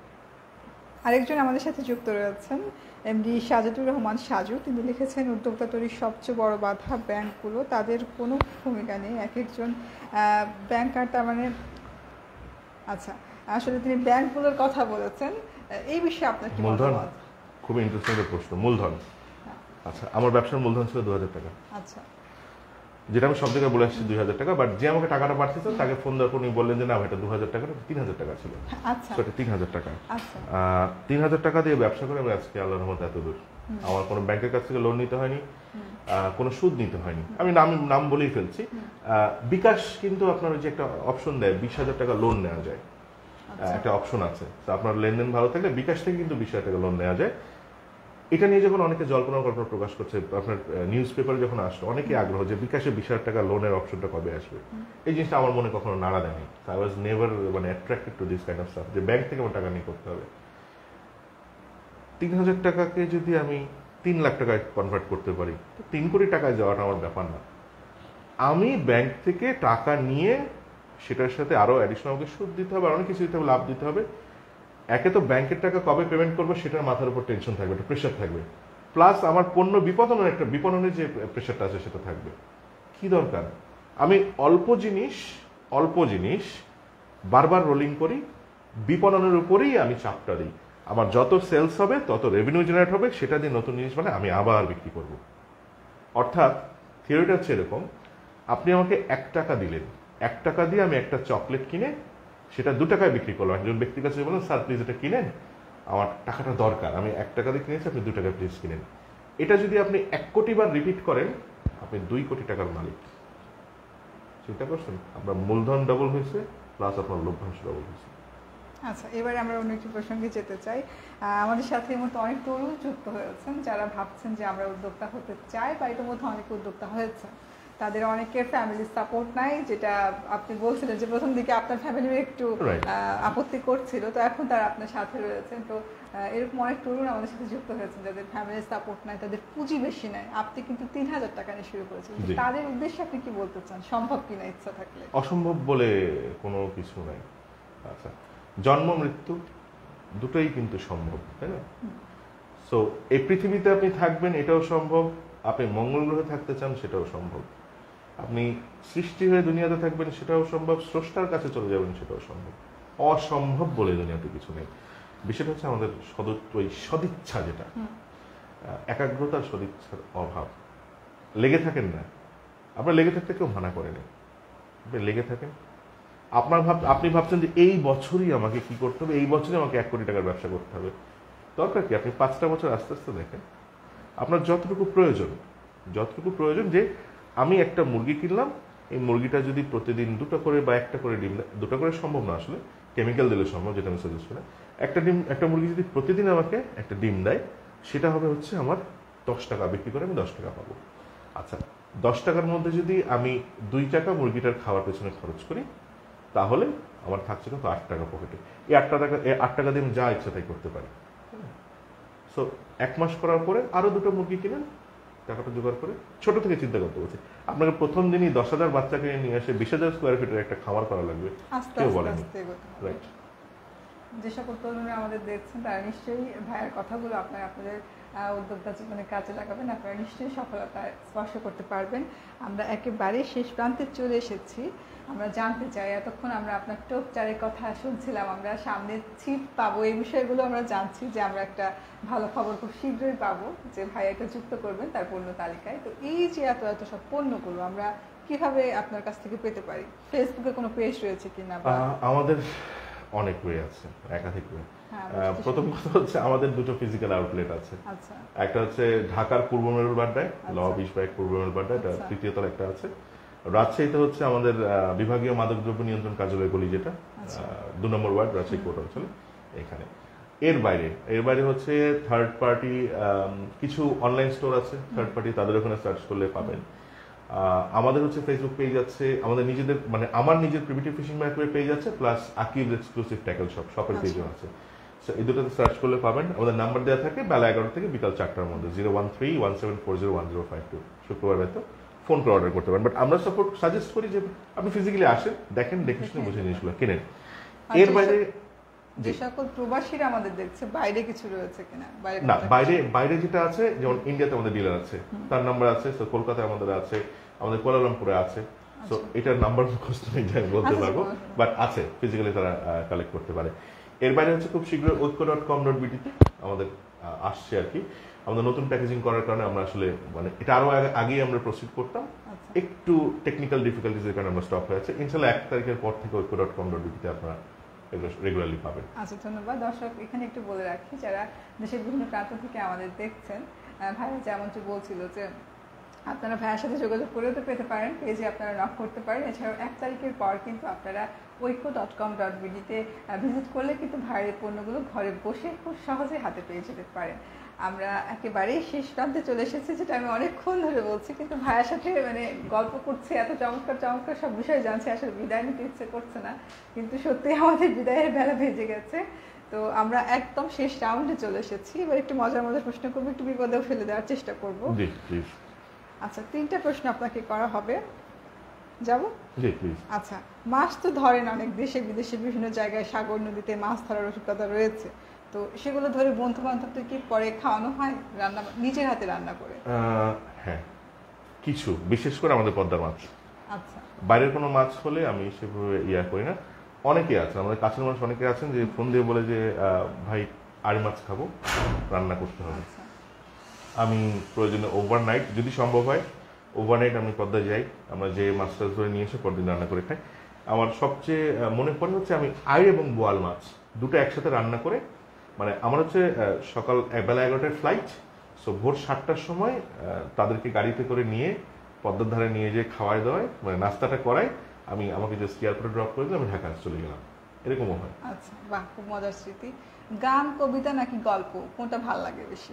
আরেকজন আমাদের সাথে যুক্ত রয়েছেন এমডি সাজেদুর রহমান সাজু, তিনি লিখেছেন উদ্যোক্তা তৈরির সবচেয়ে বড় বাধা ব্যাংকগুলো, তাদের কোনো ভূমিকা নেই, এক একজন ব্যাংকার, তার মানে আচ্ছা, আসলে তিনি ব্যাংকগুলোর কথা বলেছেন, এই বিষয়ে আপনার কি মতামত? খুব ইন্টারেস্টিং একটা প্রশ্ন। মূলধন, আচ্ছা, আমার ব্যবসার মূলধন ছিল 2,000 টাকা। আচ্ছা, যেটা আমি সব জায়গায় বলে আসছি 2,000 টাকা, বাট যে আমাকে টাকাটা পাঠিয়েছে তাকে ফোন দেওয়ার পর উনি বললেন যে না, এটা 2,000 টাকা, 3,000 টাকা ছিল। আচ্ছা, সেটা 3,000 টাকা। 3,000 টাকা দিয়ে ব্যবসা করে আমি আজকে আল্লাহর রহমতে এত দূর। আমার কোনো ব্যাংকের কাছ থেকে লোন নিতে হয়নি, কোনো সুদ নিতে হয়নি। আমি নাম বলেই ফেলছি, বিকাশ কিন্তু আপনার যে একটা অপশন দেয় 20,000 টাকা লোন নেওয়া যায়, একটা অপশন আছে। তো আপনার লেনদেন ভালো থাকলে বিকাশ থেকে কিন্তু 20,000 টাকা লোন নেওয়া যায়। এটা নিয়ে যখন অনেকে জল্পনা কল্পনা প্রকাশ করছে, আপনার নিউজ পেপারে যখন আসলো, অনেকে আগ্রহ যে বিকাশে 20,000 টাকা লোনের অপশনটা কবে আসবে, এই জিনিসটা আমার মনে কখনো নাড়া দেয়নি। আই ওয়াজ নেভার মানে attracted to this kind of stuff, যে ব্যাংক থেকে আমার টাকা নিয়ে করতে হবে। 3,000 টাকাকে যদি আমি 3 লাখ টাকায় কনভার্ট করতে পারি, তো 3 কোটি টাকায় যাওয়াটা আমার ব্যাপার না। আমি ব্যাংক থেকে টাকা নিয়ে সেটার সাথে আরো অ্যাডিশনাল আমাকে সুদ দিতে হবে, অনেক কিছু দিতে হবে, লাভ দিতে হবে, একে তো ব্যাংকের টাকা কবে পেমেন্ট করবো সেটার মাথার উপর টেনশন থাকবে, একটা প্রেশার থাকবে, প্লাস আমার পণ্য বিপণনের যে প্রেশারটা আছে সেটা থাকবে। কি দরকার? আমি অল্প জিনিস বারবার রোলিং করি, বিপণনের উপরেই আমি চাপটা দিই। আমার যত সেলস হবে তত রেভিনিউ জেনারেট হবে, সেটা দিয়ে নতুন জিনিস মানে আমি আবার বিক্রি করব। অর্থাৎ থিওরিটা হচ্ছে এরকম, আপনি আমাকে 1 টাকা দিলেন, 1 টাকা দিয়ে আমি একটা চকলেট কিনে সেটা 2 টাকায় বিক্রি করলাম। একজন ব্যক্তির কাছে বললেন, স্যার প্লিজ এটা কিনেন, আমার টাকাটা দরকার, আমি 1 টাকা দিয়ে কিনেছি, আপনি 2 টাকা প্লিজ কিনেন। এটা যদি আপনি 1 কোটি বার রিপিট করেন, আপনি 2 কোটি টাকার মালিক। চিন্তা করছেন? আপনার মূলধন ডবল হয়েছে, প্লাস আপনার লভ্যাংশ ডবল হয়েছে। আচ্ছা, এবারে আমরা অন্য একটি প্রসঙ্গে যেতে চাই। আমাদের সাথে এর মধ্যে অনেক তরুণ যুক্ত হয়েছেন যারা ভাবছেন যে আমরা উদ্যোক্তা হতে চাই, বা এর মধ্যে অনেক উদ্যোক্তা হয়েছে। তাদের অনেকের ফ্যামিলির সাপোর্ট নাই, যেটা আপনি বলছিলেন যে প্রথম দিকে আপনার ফ্যামিলি একটু আপত্তি করছিল, তো এখন তারা আপনার সাথে রয়েছেন। তো এরকম অনেক তরুণ আমাদের সাথে যুক্ত হয়েছেন যাদের ফ্যামিলির সাপোর্ট নাই, তাদের পুঁজি বেশি নাই। আপনি কিন্তু ৩,০০০ টাকা নিয়ে শুরু করেছেন, তাদের উদ্দেশ্যে আপনি কি বলতে চান? সম্ভব কিনা ইচ্ছা থাকলে? অসম্ভব বলে কোনো কিছু নাই। আচ্ছা, জন্ম মৃত্যু দুটোই কিন্তু সম্ভব, তাই না? সো এই পৃথিবীতে আপনি থাকবেন, এটাও সম্ভব। আপনি মঙ্গল গ্রহে থাকতে চান, সেটাও সম্ভব। আপনি সৃষ্টি হয়ে দুনিয়াতে থাকবেন, সেটাও সম্ভব। স্রষ্টার কাছে চলে যাবেন, সেটাও সম্ভব। অসম্ভব বলে দুনিয়াতে কিছু নেই। বিষয়টা হচ্ছে আমাদের সদিচ্ছা, যেটা একাগ্রতার সদিচ্ছার অভাব। লেগে থাকেন না, আপনার লেগে থাকতে কেউ মানা করেনি, আপনি লেগে থাকেন। আপনি ভাবছেন যে এই বছরই আমাকে কি করতে হবে, এই বছরই আমাকে 1 কোটি টাকার ব্যবসা করতে হবে। দরকার কি? আপনি 5টা বছর আস্তে আস্তে দেখেন। আপনার যতটুকু প্রয়োজন যে আমি একটা মুরগি কিনলাম, এই মুরগিটা যদি প্রতিদিন 2টা করে বা 1টা করে ডিম দেয়, 2টা করে সম্ভব না, আসলে কেমিক্যাল দিলে সম্ভব, যেটা আমি সাজেস্ট করি। একটা মুরগি যদি প্রতিদিন আমাকে একটা ডিম দেয়, সেটা হবে হচ্ছে আমার 10 টাকা, বিক্রি করে আমি 10 টাকা পাবো। আচ্ছা, 10 টাকার মধ্যে যদি আমি 2 টাকা মুরগিটার খাওয়ার পেছনে খরচ করি, তাহলে আমার থাকছে কিন্তু 8 টাকা পকেটে। এই 8 টাকা দিয়ে আমি যা ইচ্ছা তাই করতে পারি। সো 1 মাস করার পরে আরো 2টো মুরগি কিনেন, টাকাটা জোগাড় করে। ছোট থেকে চিন্তা করতে বলছি, আপনাকে প্রথম দিনই 10,000 বাচ্চাকে নিয়ে এসে 20,000 স্কোয়ার ফিটের একটা খামার করা লাগবে, কেউ বলেনি। রাইট। যে সকল তরুণরা আমাদের দেখছেন, তারা নিশ্চয়ই ভাইয়ের কথাগুলো আপনাদের উদ্যোক্তা জীবনে কাজে লাগাবেন। আপনারা নিশ্চয়ই সফলতা স্পর্শ করতে পারবেন। আমরা একেবারে শেষ প্রান্তে চলে এসেছি। আমরা জানতে চাই, এতক্ষণ আমরা আপনার টপ 4-এর কথা শুনছিলাম, আমরা সামনে ছিট পাবো, এই বিষয়গুলো আমরা জানছি যে আমরা একটা ভালো খবর খুব শীঘ্রই পাবো, যে ভাই এটা যুক্ত করবেন তার পণ্য তালিকায়। তো এই যে এত সব পণ্যগুলো আমরা কিভাবে আপনার কাছ থেকে পেতে পারি? ফেসবুকে কোনো পেজ রয়েছে কিনা? আমাদের অনেক ওয়ে আছে, একাধিক ওয়ে। প্রথম কথা হচ্ছে আমাদের 2টো ফিজিক্যাল আউটলেট আছে। একটা হচ্ছে ঢাকার পূর্ব মেরুল বাড্ডায়, ল 20/1 পূর্ব মেরুল বাড্ডায়, এটা 3য় তলা একটা আছে। রাজশাহীতে হচ্ছে আমাদের বিভাগীয় মাদকদ্রব্য নিয়ন্ত্রণ কার্যালয় বলি, যেটা 2 নম্বর ওয়ার্ড, রাজশাহী কোর্ট অঞ্চলে, এখানে। এর বাইরে হচ্ছে থার্ড পার্টি কিছু অনলাইন স্টোর আছে, থার্ড পার্টি, তাদের ওখানে সার্চ করলে পাবেন। আমাদের হচ্ছে ফেসবুক পেজ আছে, আমাদের নিজেদের মানে আমার নিজের প্রিমিটিভ ফিশিং মার্কেট পেজ আছে, প্লাস আকিব এক্সক্লুসিভ ট্যাকল শপের পেজও আছে। এই দুটোতে সার্চ করলে পাবেন। আমাদের নাম্বার দেওয়া থাকে বেলা 11 থেকে বিকাল 4টার মধ্যে, 01317401052। শুক্রবার হয়তো ফোন করে অর্ডার করতে পারেন। বাট আমরা সাজেস্ট করি যে আপনি ফিজিক্যালি আসেন, দেখেন, দেখে শুনে বুঝে জিনিসগুলো কিনেন। এর বাইরে যে সকল প্রবাসীরা আমাদের দেখছে, বাইরে কিছু রয়েছে কিনা? না, বাইরে যেটা আছে, যেমন ইন্ডিয়াতে আমাদের ডিলার আছে, তার নাম্বার আছে। তো কলকাতায় আমাদের আছে, আমাদের কুয়ালালামপুরে আছে। তো এটার নাম্বার মুখস্থ নেই যে আমি বলতে পারবো, বাট আছে, ফিজিক্যালি তারা কালেক্ট করতে পারে। এর বাইরে হচ্ছে খুব শীঘ্রই oikko.com.bt তে আমাদের আসছে আর কি। আমাদের নতুন প্যাকেজিং করার কারণে আমরা আসলে মানে এটা আরো আগেই আমরা প্রসিড করতাম, একটু টেকনিক্যাল ডিফিকাল্টিজের কারণে আমরা স্টপ হয়েছে। ইনশাআল্লাহ 1 তারিখের পর থেকে oikko.com.bt তে আপনারা রেগুলারলি পাবেন। আচ্ছা, ধন্যবাদ। দর্শক, এখানে একটু বলে রাখি, যারা দেশের বিভিন্ন প্রান্ত থেকে আমাদের দেখছেন, ভাইয়া যেমনটি বলছিল যে আপনারা ভাইয়ের সাথে যোগাযোগ করেও তো পেতে পারেন, পেজে আপনারা নক করতে পারেন। এছাড়াও 1 তারিখের পর কিন্তু আপনারা oikko.com.bt তে ভিজিট করলে কিন্তু ভাইয়ের পণ্যগুলো ঘরে বসে খুব সহজে হাতে পেয়ে যেতে পারেন। আমরা একেবারেই শেষ প্রান্তে চলে এসেছি, যেটা আমি অনেকক্ষণ ধরে বলছি, কিন্তু ভাইয়ের সাথে মানে গল্প করছি, এত চমৎকার সব বিষয় জানছি, আসলে বিদায় নিতে ইচ্ছে করছে না, কিন্তু সত্যি আমাদের বিদায়ের বেলা ভেজে গেছে। তো আমরা একদম শেষ রাউন্ডে চলে এসেছি। এবার একটু মজার প্রশ্ন করবো, একটু বিপদেও ফেলে দেওয়ার চেষ্টা করবো। আচ্ছা, 3টা প্রশ্ন আপনাকে করা হবে। যাব? জি প্লিজ। আচ্ছা, মাছ তো ধরেন অনেক দেশে বিদেশে বিভিন্ন জায়গায় সাগর নদীতে মাছ ধরার অভিজ্ঞতা রয়েছে, তো সেগুলো ধরে বন্ধু বান্ধবদের কি পরে খাওয়ানো হয় রান্না, নিজের হাতে রান্না করে? হ্যাঁ, কিছু, বিশেষ করে আমাদের পদ্মার মাছ। আচ্ছা, বাইরের কোনো মাছ হলে আমি সেভাবে করি না। অনেকে আছেন, আমাদের কাছের মানুষ অনেকে আছেন যে ফোন দিয়ে বলে যে ভাই আড়ি মাছ খাবো, রান্না করতে হবে। আচ্ছা, আমি প্রয়োজনে ওভারনাইট যদি সম্ভব হয় ওভারনাইট আমি পদ্মায় যাই, আমরা যে মাছটা ধরে নিয়ে এসে পরদিন রান্না করে খাই। আমার সবচেয়ে মনে পড়ে হচ্ছে আমি আড়ি এবং বোয়াল মাছ দুটো একসাথে রান্না করে, মানে আমার হচ্ছে সকাল বেলা 11টায় ফ্লাইট, সো ভোর 7টার সময় তাদেরকে গাড়িতে করে নিয়ে পদ্মার ধারে নিয়ে যেয়ে খাওয়াই দাওয়ায়, মানে নাস্তাটা করাই, আমাকে জাস্ট এয়ারপোর্টে ড্রপ করে দিলে আমি ঢাকা চলে গেলাম, এরকমও হয়। আচ্ছা, বাহ, খুব মজার স্মৃতি। গান, কবিতা নাকি গল্প, কোনটা ভালো লাগে বেশি?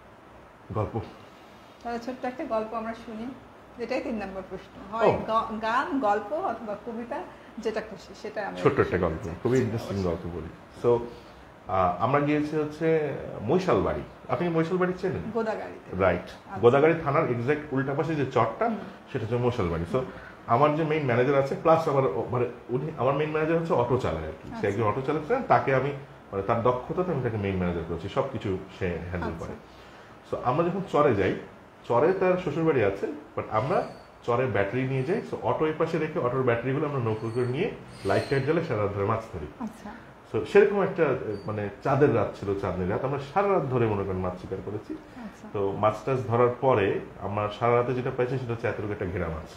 গল্প। তাহলে ছোট্ট একটা গল্প আমরা শুনি, যেটাই 3 নম্বর প্রশ্ন, হয় গান, গল্প অথবা কবিতা, যেটা খুশি সেটা। আমি ছোট্ট একটা গল্প, খুবই ইন্টারেস্টিং গল্প বলি। সো আমরা গিয়েছি হচ্ছে মৈশালবাড়ি। আপনি মৈশালবাড়ি চেনেন? গোদাগাড়িতে, রাইট। গোদাগাড়ি থানার এক্সাক্ট উল্টা পাশে যে চরটা, সেটা হচ্ছে মৈশালবাড়ি। সো আমার যে মেইন ম্যানেজার আছে, প্লাস মানে উনি, আমার মেইন ম্যানেজার হচ্ছে অটো চালায় আর কি, সে একজন অটো চালক ছিলেন, তাকে আমি মানে তার দক্ষতাতে আমি তাকে মেইন ম্যানেজার করেছি, সবকিছু সে হ্যান্ডেল করে। সো আমরা যখন চরে যাই, চরে তার শ্বশুরবাড়ি আছে, বাট আমরা চরে ব্যাটারি নিয়ে যাই। সো অটো এই পাশে রেখে অটোর ব্যাটারিগুলো আমরা নৌকো করে নিয়ে লাইট টাইট জ্বালে সারা রাত ধরে মাছ ধরি। তো সেরকম একটা মানে চাঁদের রাত ছিল, চাঁদনি রাত, আমরা সারা রাত ধরে মনে করেন মাছ শিকার করেছি। তো মাছ টাছ ধরার পরে আমরা সারা রাতে যেটা পাইছি সেটা হচ্ছে এতটুকু একটা ঘেরা মাছ।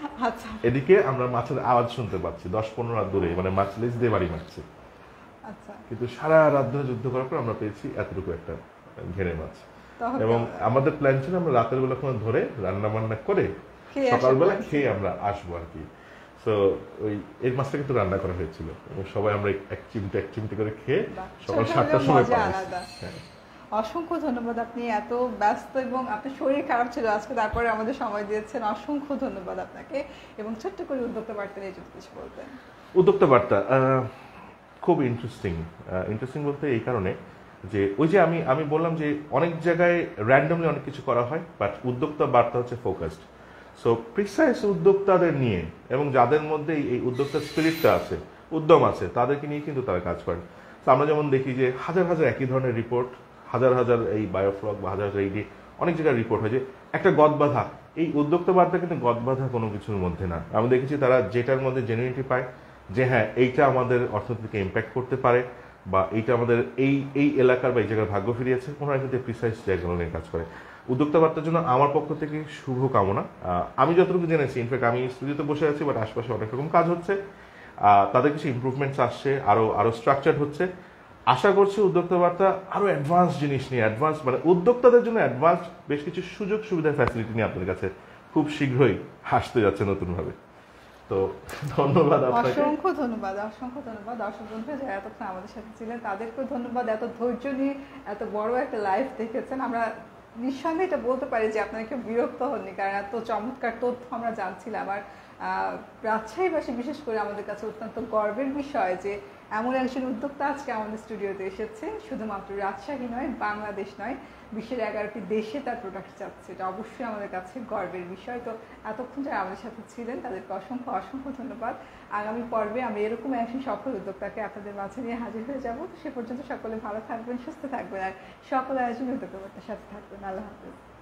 এদিকে আমরা মাছের আওয়াজ শুনতে পাচ্ছি 10-15 রাত দূরে, মানে মাছ লেজ দিয়ে বাড়ি মারছে। কিন্তু সারা রাত ধরে যুদ্ধ করার পর আমরা পেয়েছি এতটুকু একটা ঘেরে মাছ। এবং আমাদের প্ল্যান ছিল আমরা রাতের বেলা কোনো ধরে রান্না বান্না করে সকালবেলা খেয়ে আমরা আসবো আর কি। তো ওই এই মাছটা কিন্তু রান্না করা হয়েছিল এবং সবাই আমরা এক চিমটি করে খেয়ে সকাল 7টার সময় পাই। অসংখ্য ধন্যবাদ, আপনি এত ব্যস্ত এবং আপনার শরীর খারাপ ছিল আজকে, তারপরে আমাদের সময় দিয়েছেন, অসংখ্য ধন্যবাদ আপনাকে। এবং ছোট্ট করে উদ্যোক্তা বার্তা নিয়ে যদি কিছু বলতেন। উদ্যোক্তা বার্তা খুব ইন্টারেস্টিং বলতে এই কারণে যে ওই যে আমি বললাম যে অনেক জায়গায় র্যান্ডমলি অনেক কিছু করা হয়, বাট উদ্যোক্তা বার্তা হচ্ছে ফোকাসড। সো প্রিসাইজ উদ্যোক্তাদের নিয়ে এবং যাদের মধ্যে এই উদ্যোক্তা স্পিরিটটা আছে, উদ্যম আছে, তাদেরকে নিয়ে কিন্তু তারা কাজ করেন। তো আমরা যেমন দেখি যে হাজার হাজার একই ধরনের রিপোর্ট, হাজার হাজার এই বায়োফ্লগ বা হাজার হাজার এই অনেক জায়গায় রিপোর্ট হয় যে একটা গদবাধা, এই উদ্যোক্তা বার্তা কিন্তু গদবাধা কোনো কিছুর মধ্যে না। আমি দেখেছি তারা যেটার মধ্যে জেনুইনিটি পায়, যে হ্যাঁ এইটা আমাদের অর্থনীতিকে ইম্প্যাক্ট করতে পারে বা এইটা আমাদের এই এলাকার বা এই জায়গার ভাগ্য ফিরিয়েছে, ওনারা কিন্তু প্রিসাইজ জায়গাগুলো নিয়ে কাজ করে। উদ্যোক্তা বার্তার জন্য আমার পক্ষ থেকে শুভ কামনা। আমি যতটুকু জেনেছি, ইনফ্যাক্ট আমি স্টুডিওতে বসে আছি, বাট আশপাশে অনেক রকম কাজ হচ্ছে, তাদের কিছু ইমপ্রুভমেন্টস আসছে, আরো স্ট্রাকচার্ড হচ্ছে। আশা করছি উদ্যোক্তা বার্তা আরো অ্যাডভান্স জিনিস নিয়ে, মানে উদ্যোক্তাদের জন্য অ্যাডভান্স বেশ কিছু সুযোগ সুবিধা ফ্যাসিলিটি নিয়ে আপনাদের কাছে খুব শীঘ্রই আসতে যাচ্ছে নতুন ভাবে। তো ধন্যবাদ আপনাকে, অসংখ্য ধন্যবাদ দর্শক বন্ধু যারা এতক্ষণ আমাদের সাথে ছিলেন, তাদেরকেও ধন্যবাদ, এত ধৈর্য নিয়ে এত বড় একটা লাইভ দেখেছেন। আমরা নিঃসন্দেহে এটা বলতে পারি যে আপনারা কেউ বিরক্ত হননি, কারণ এত চমৎকার তথ্য আমরা জানছিলাম। আর রাজশাহীবাসী বিশেষ করে আমাদের কাছে অত্যন্ত গর্বের বিষয় যে এমন একজন উদ্যোক্তা আজকে আমাদের স্টুডিওতে এসেছে, শুধুমাত্র রাজশাহী নয়, বাংলাদেশ নয়, বিশ্বের 11টি দেশে তার প্রোডাক্ট যাচ্ছে। এটা অবশ্যই আমাদের কাছে গর্বের বিষয়। তো এতক্ষণ যারা আমাদের সাথে ছিলেন তাদেরকে অসংখ্য ধন্যবাদ। আগামী পর্বে আমরা এরকম একজন সফল উদ্যোক্তাকে আপনাদের মাঝে নিয়ে হাজির হয়ে যাব। সে পর্যন্ত সকলে ভালো থাকবেন, সুস্থ থাকবেন, আর সকল আয়োজন উদ্যোক্তার সাথে থাকবেন। আল্লাহ হাফেজ।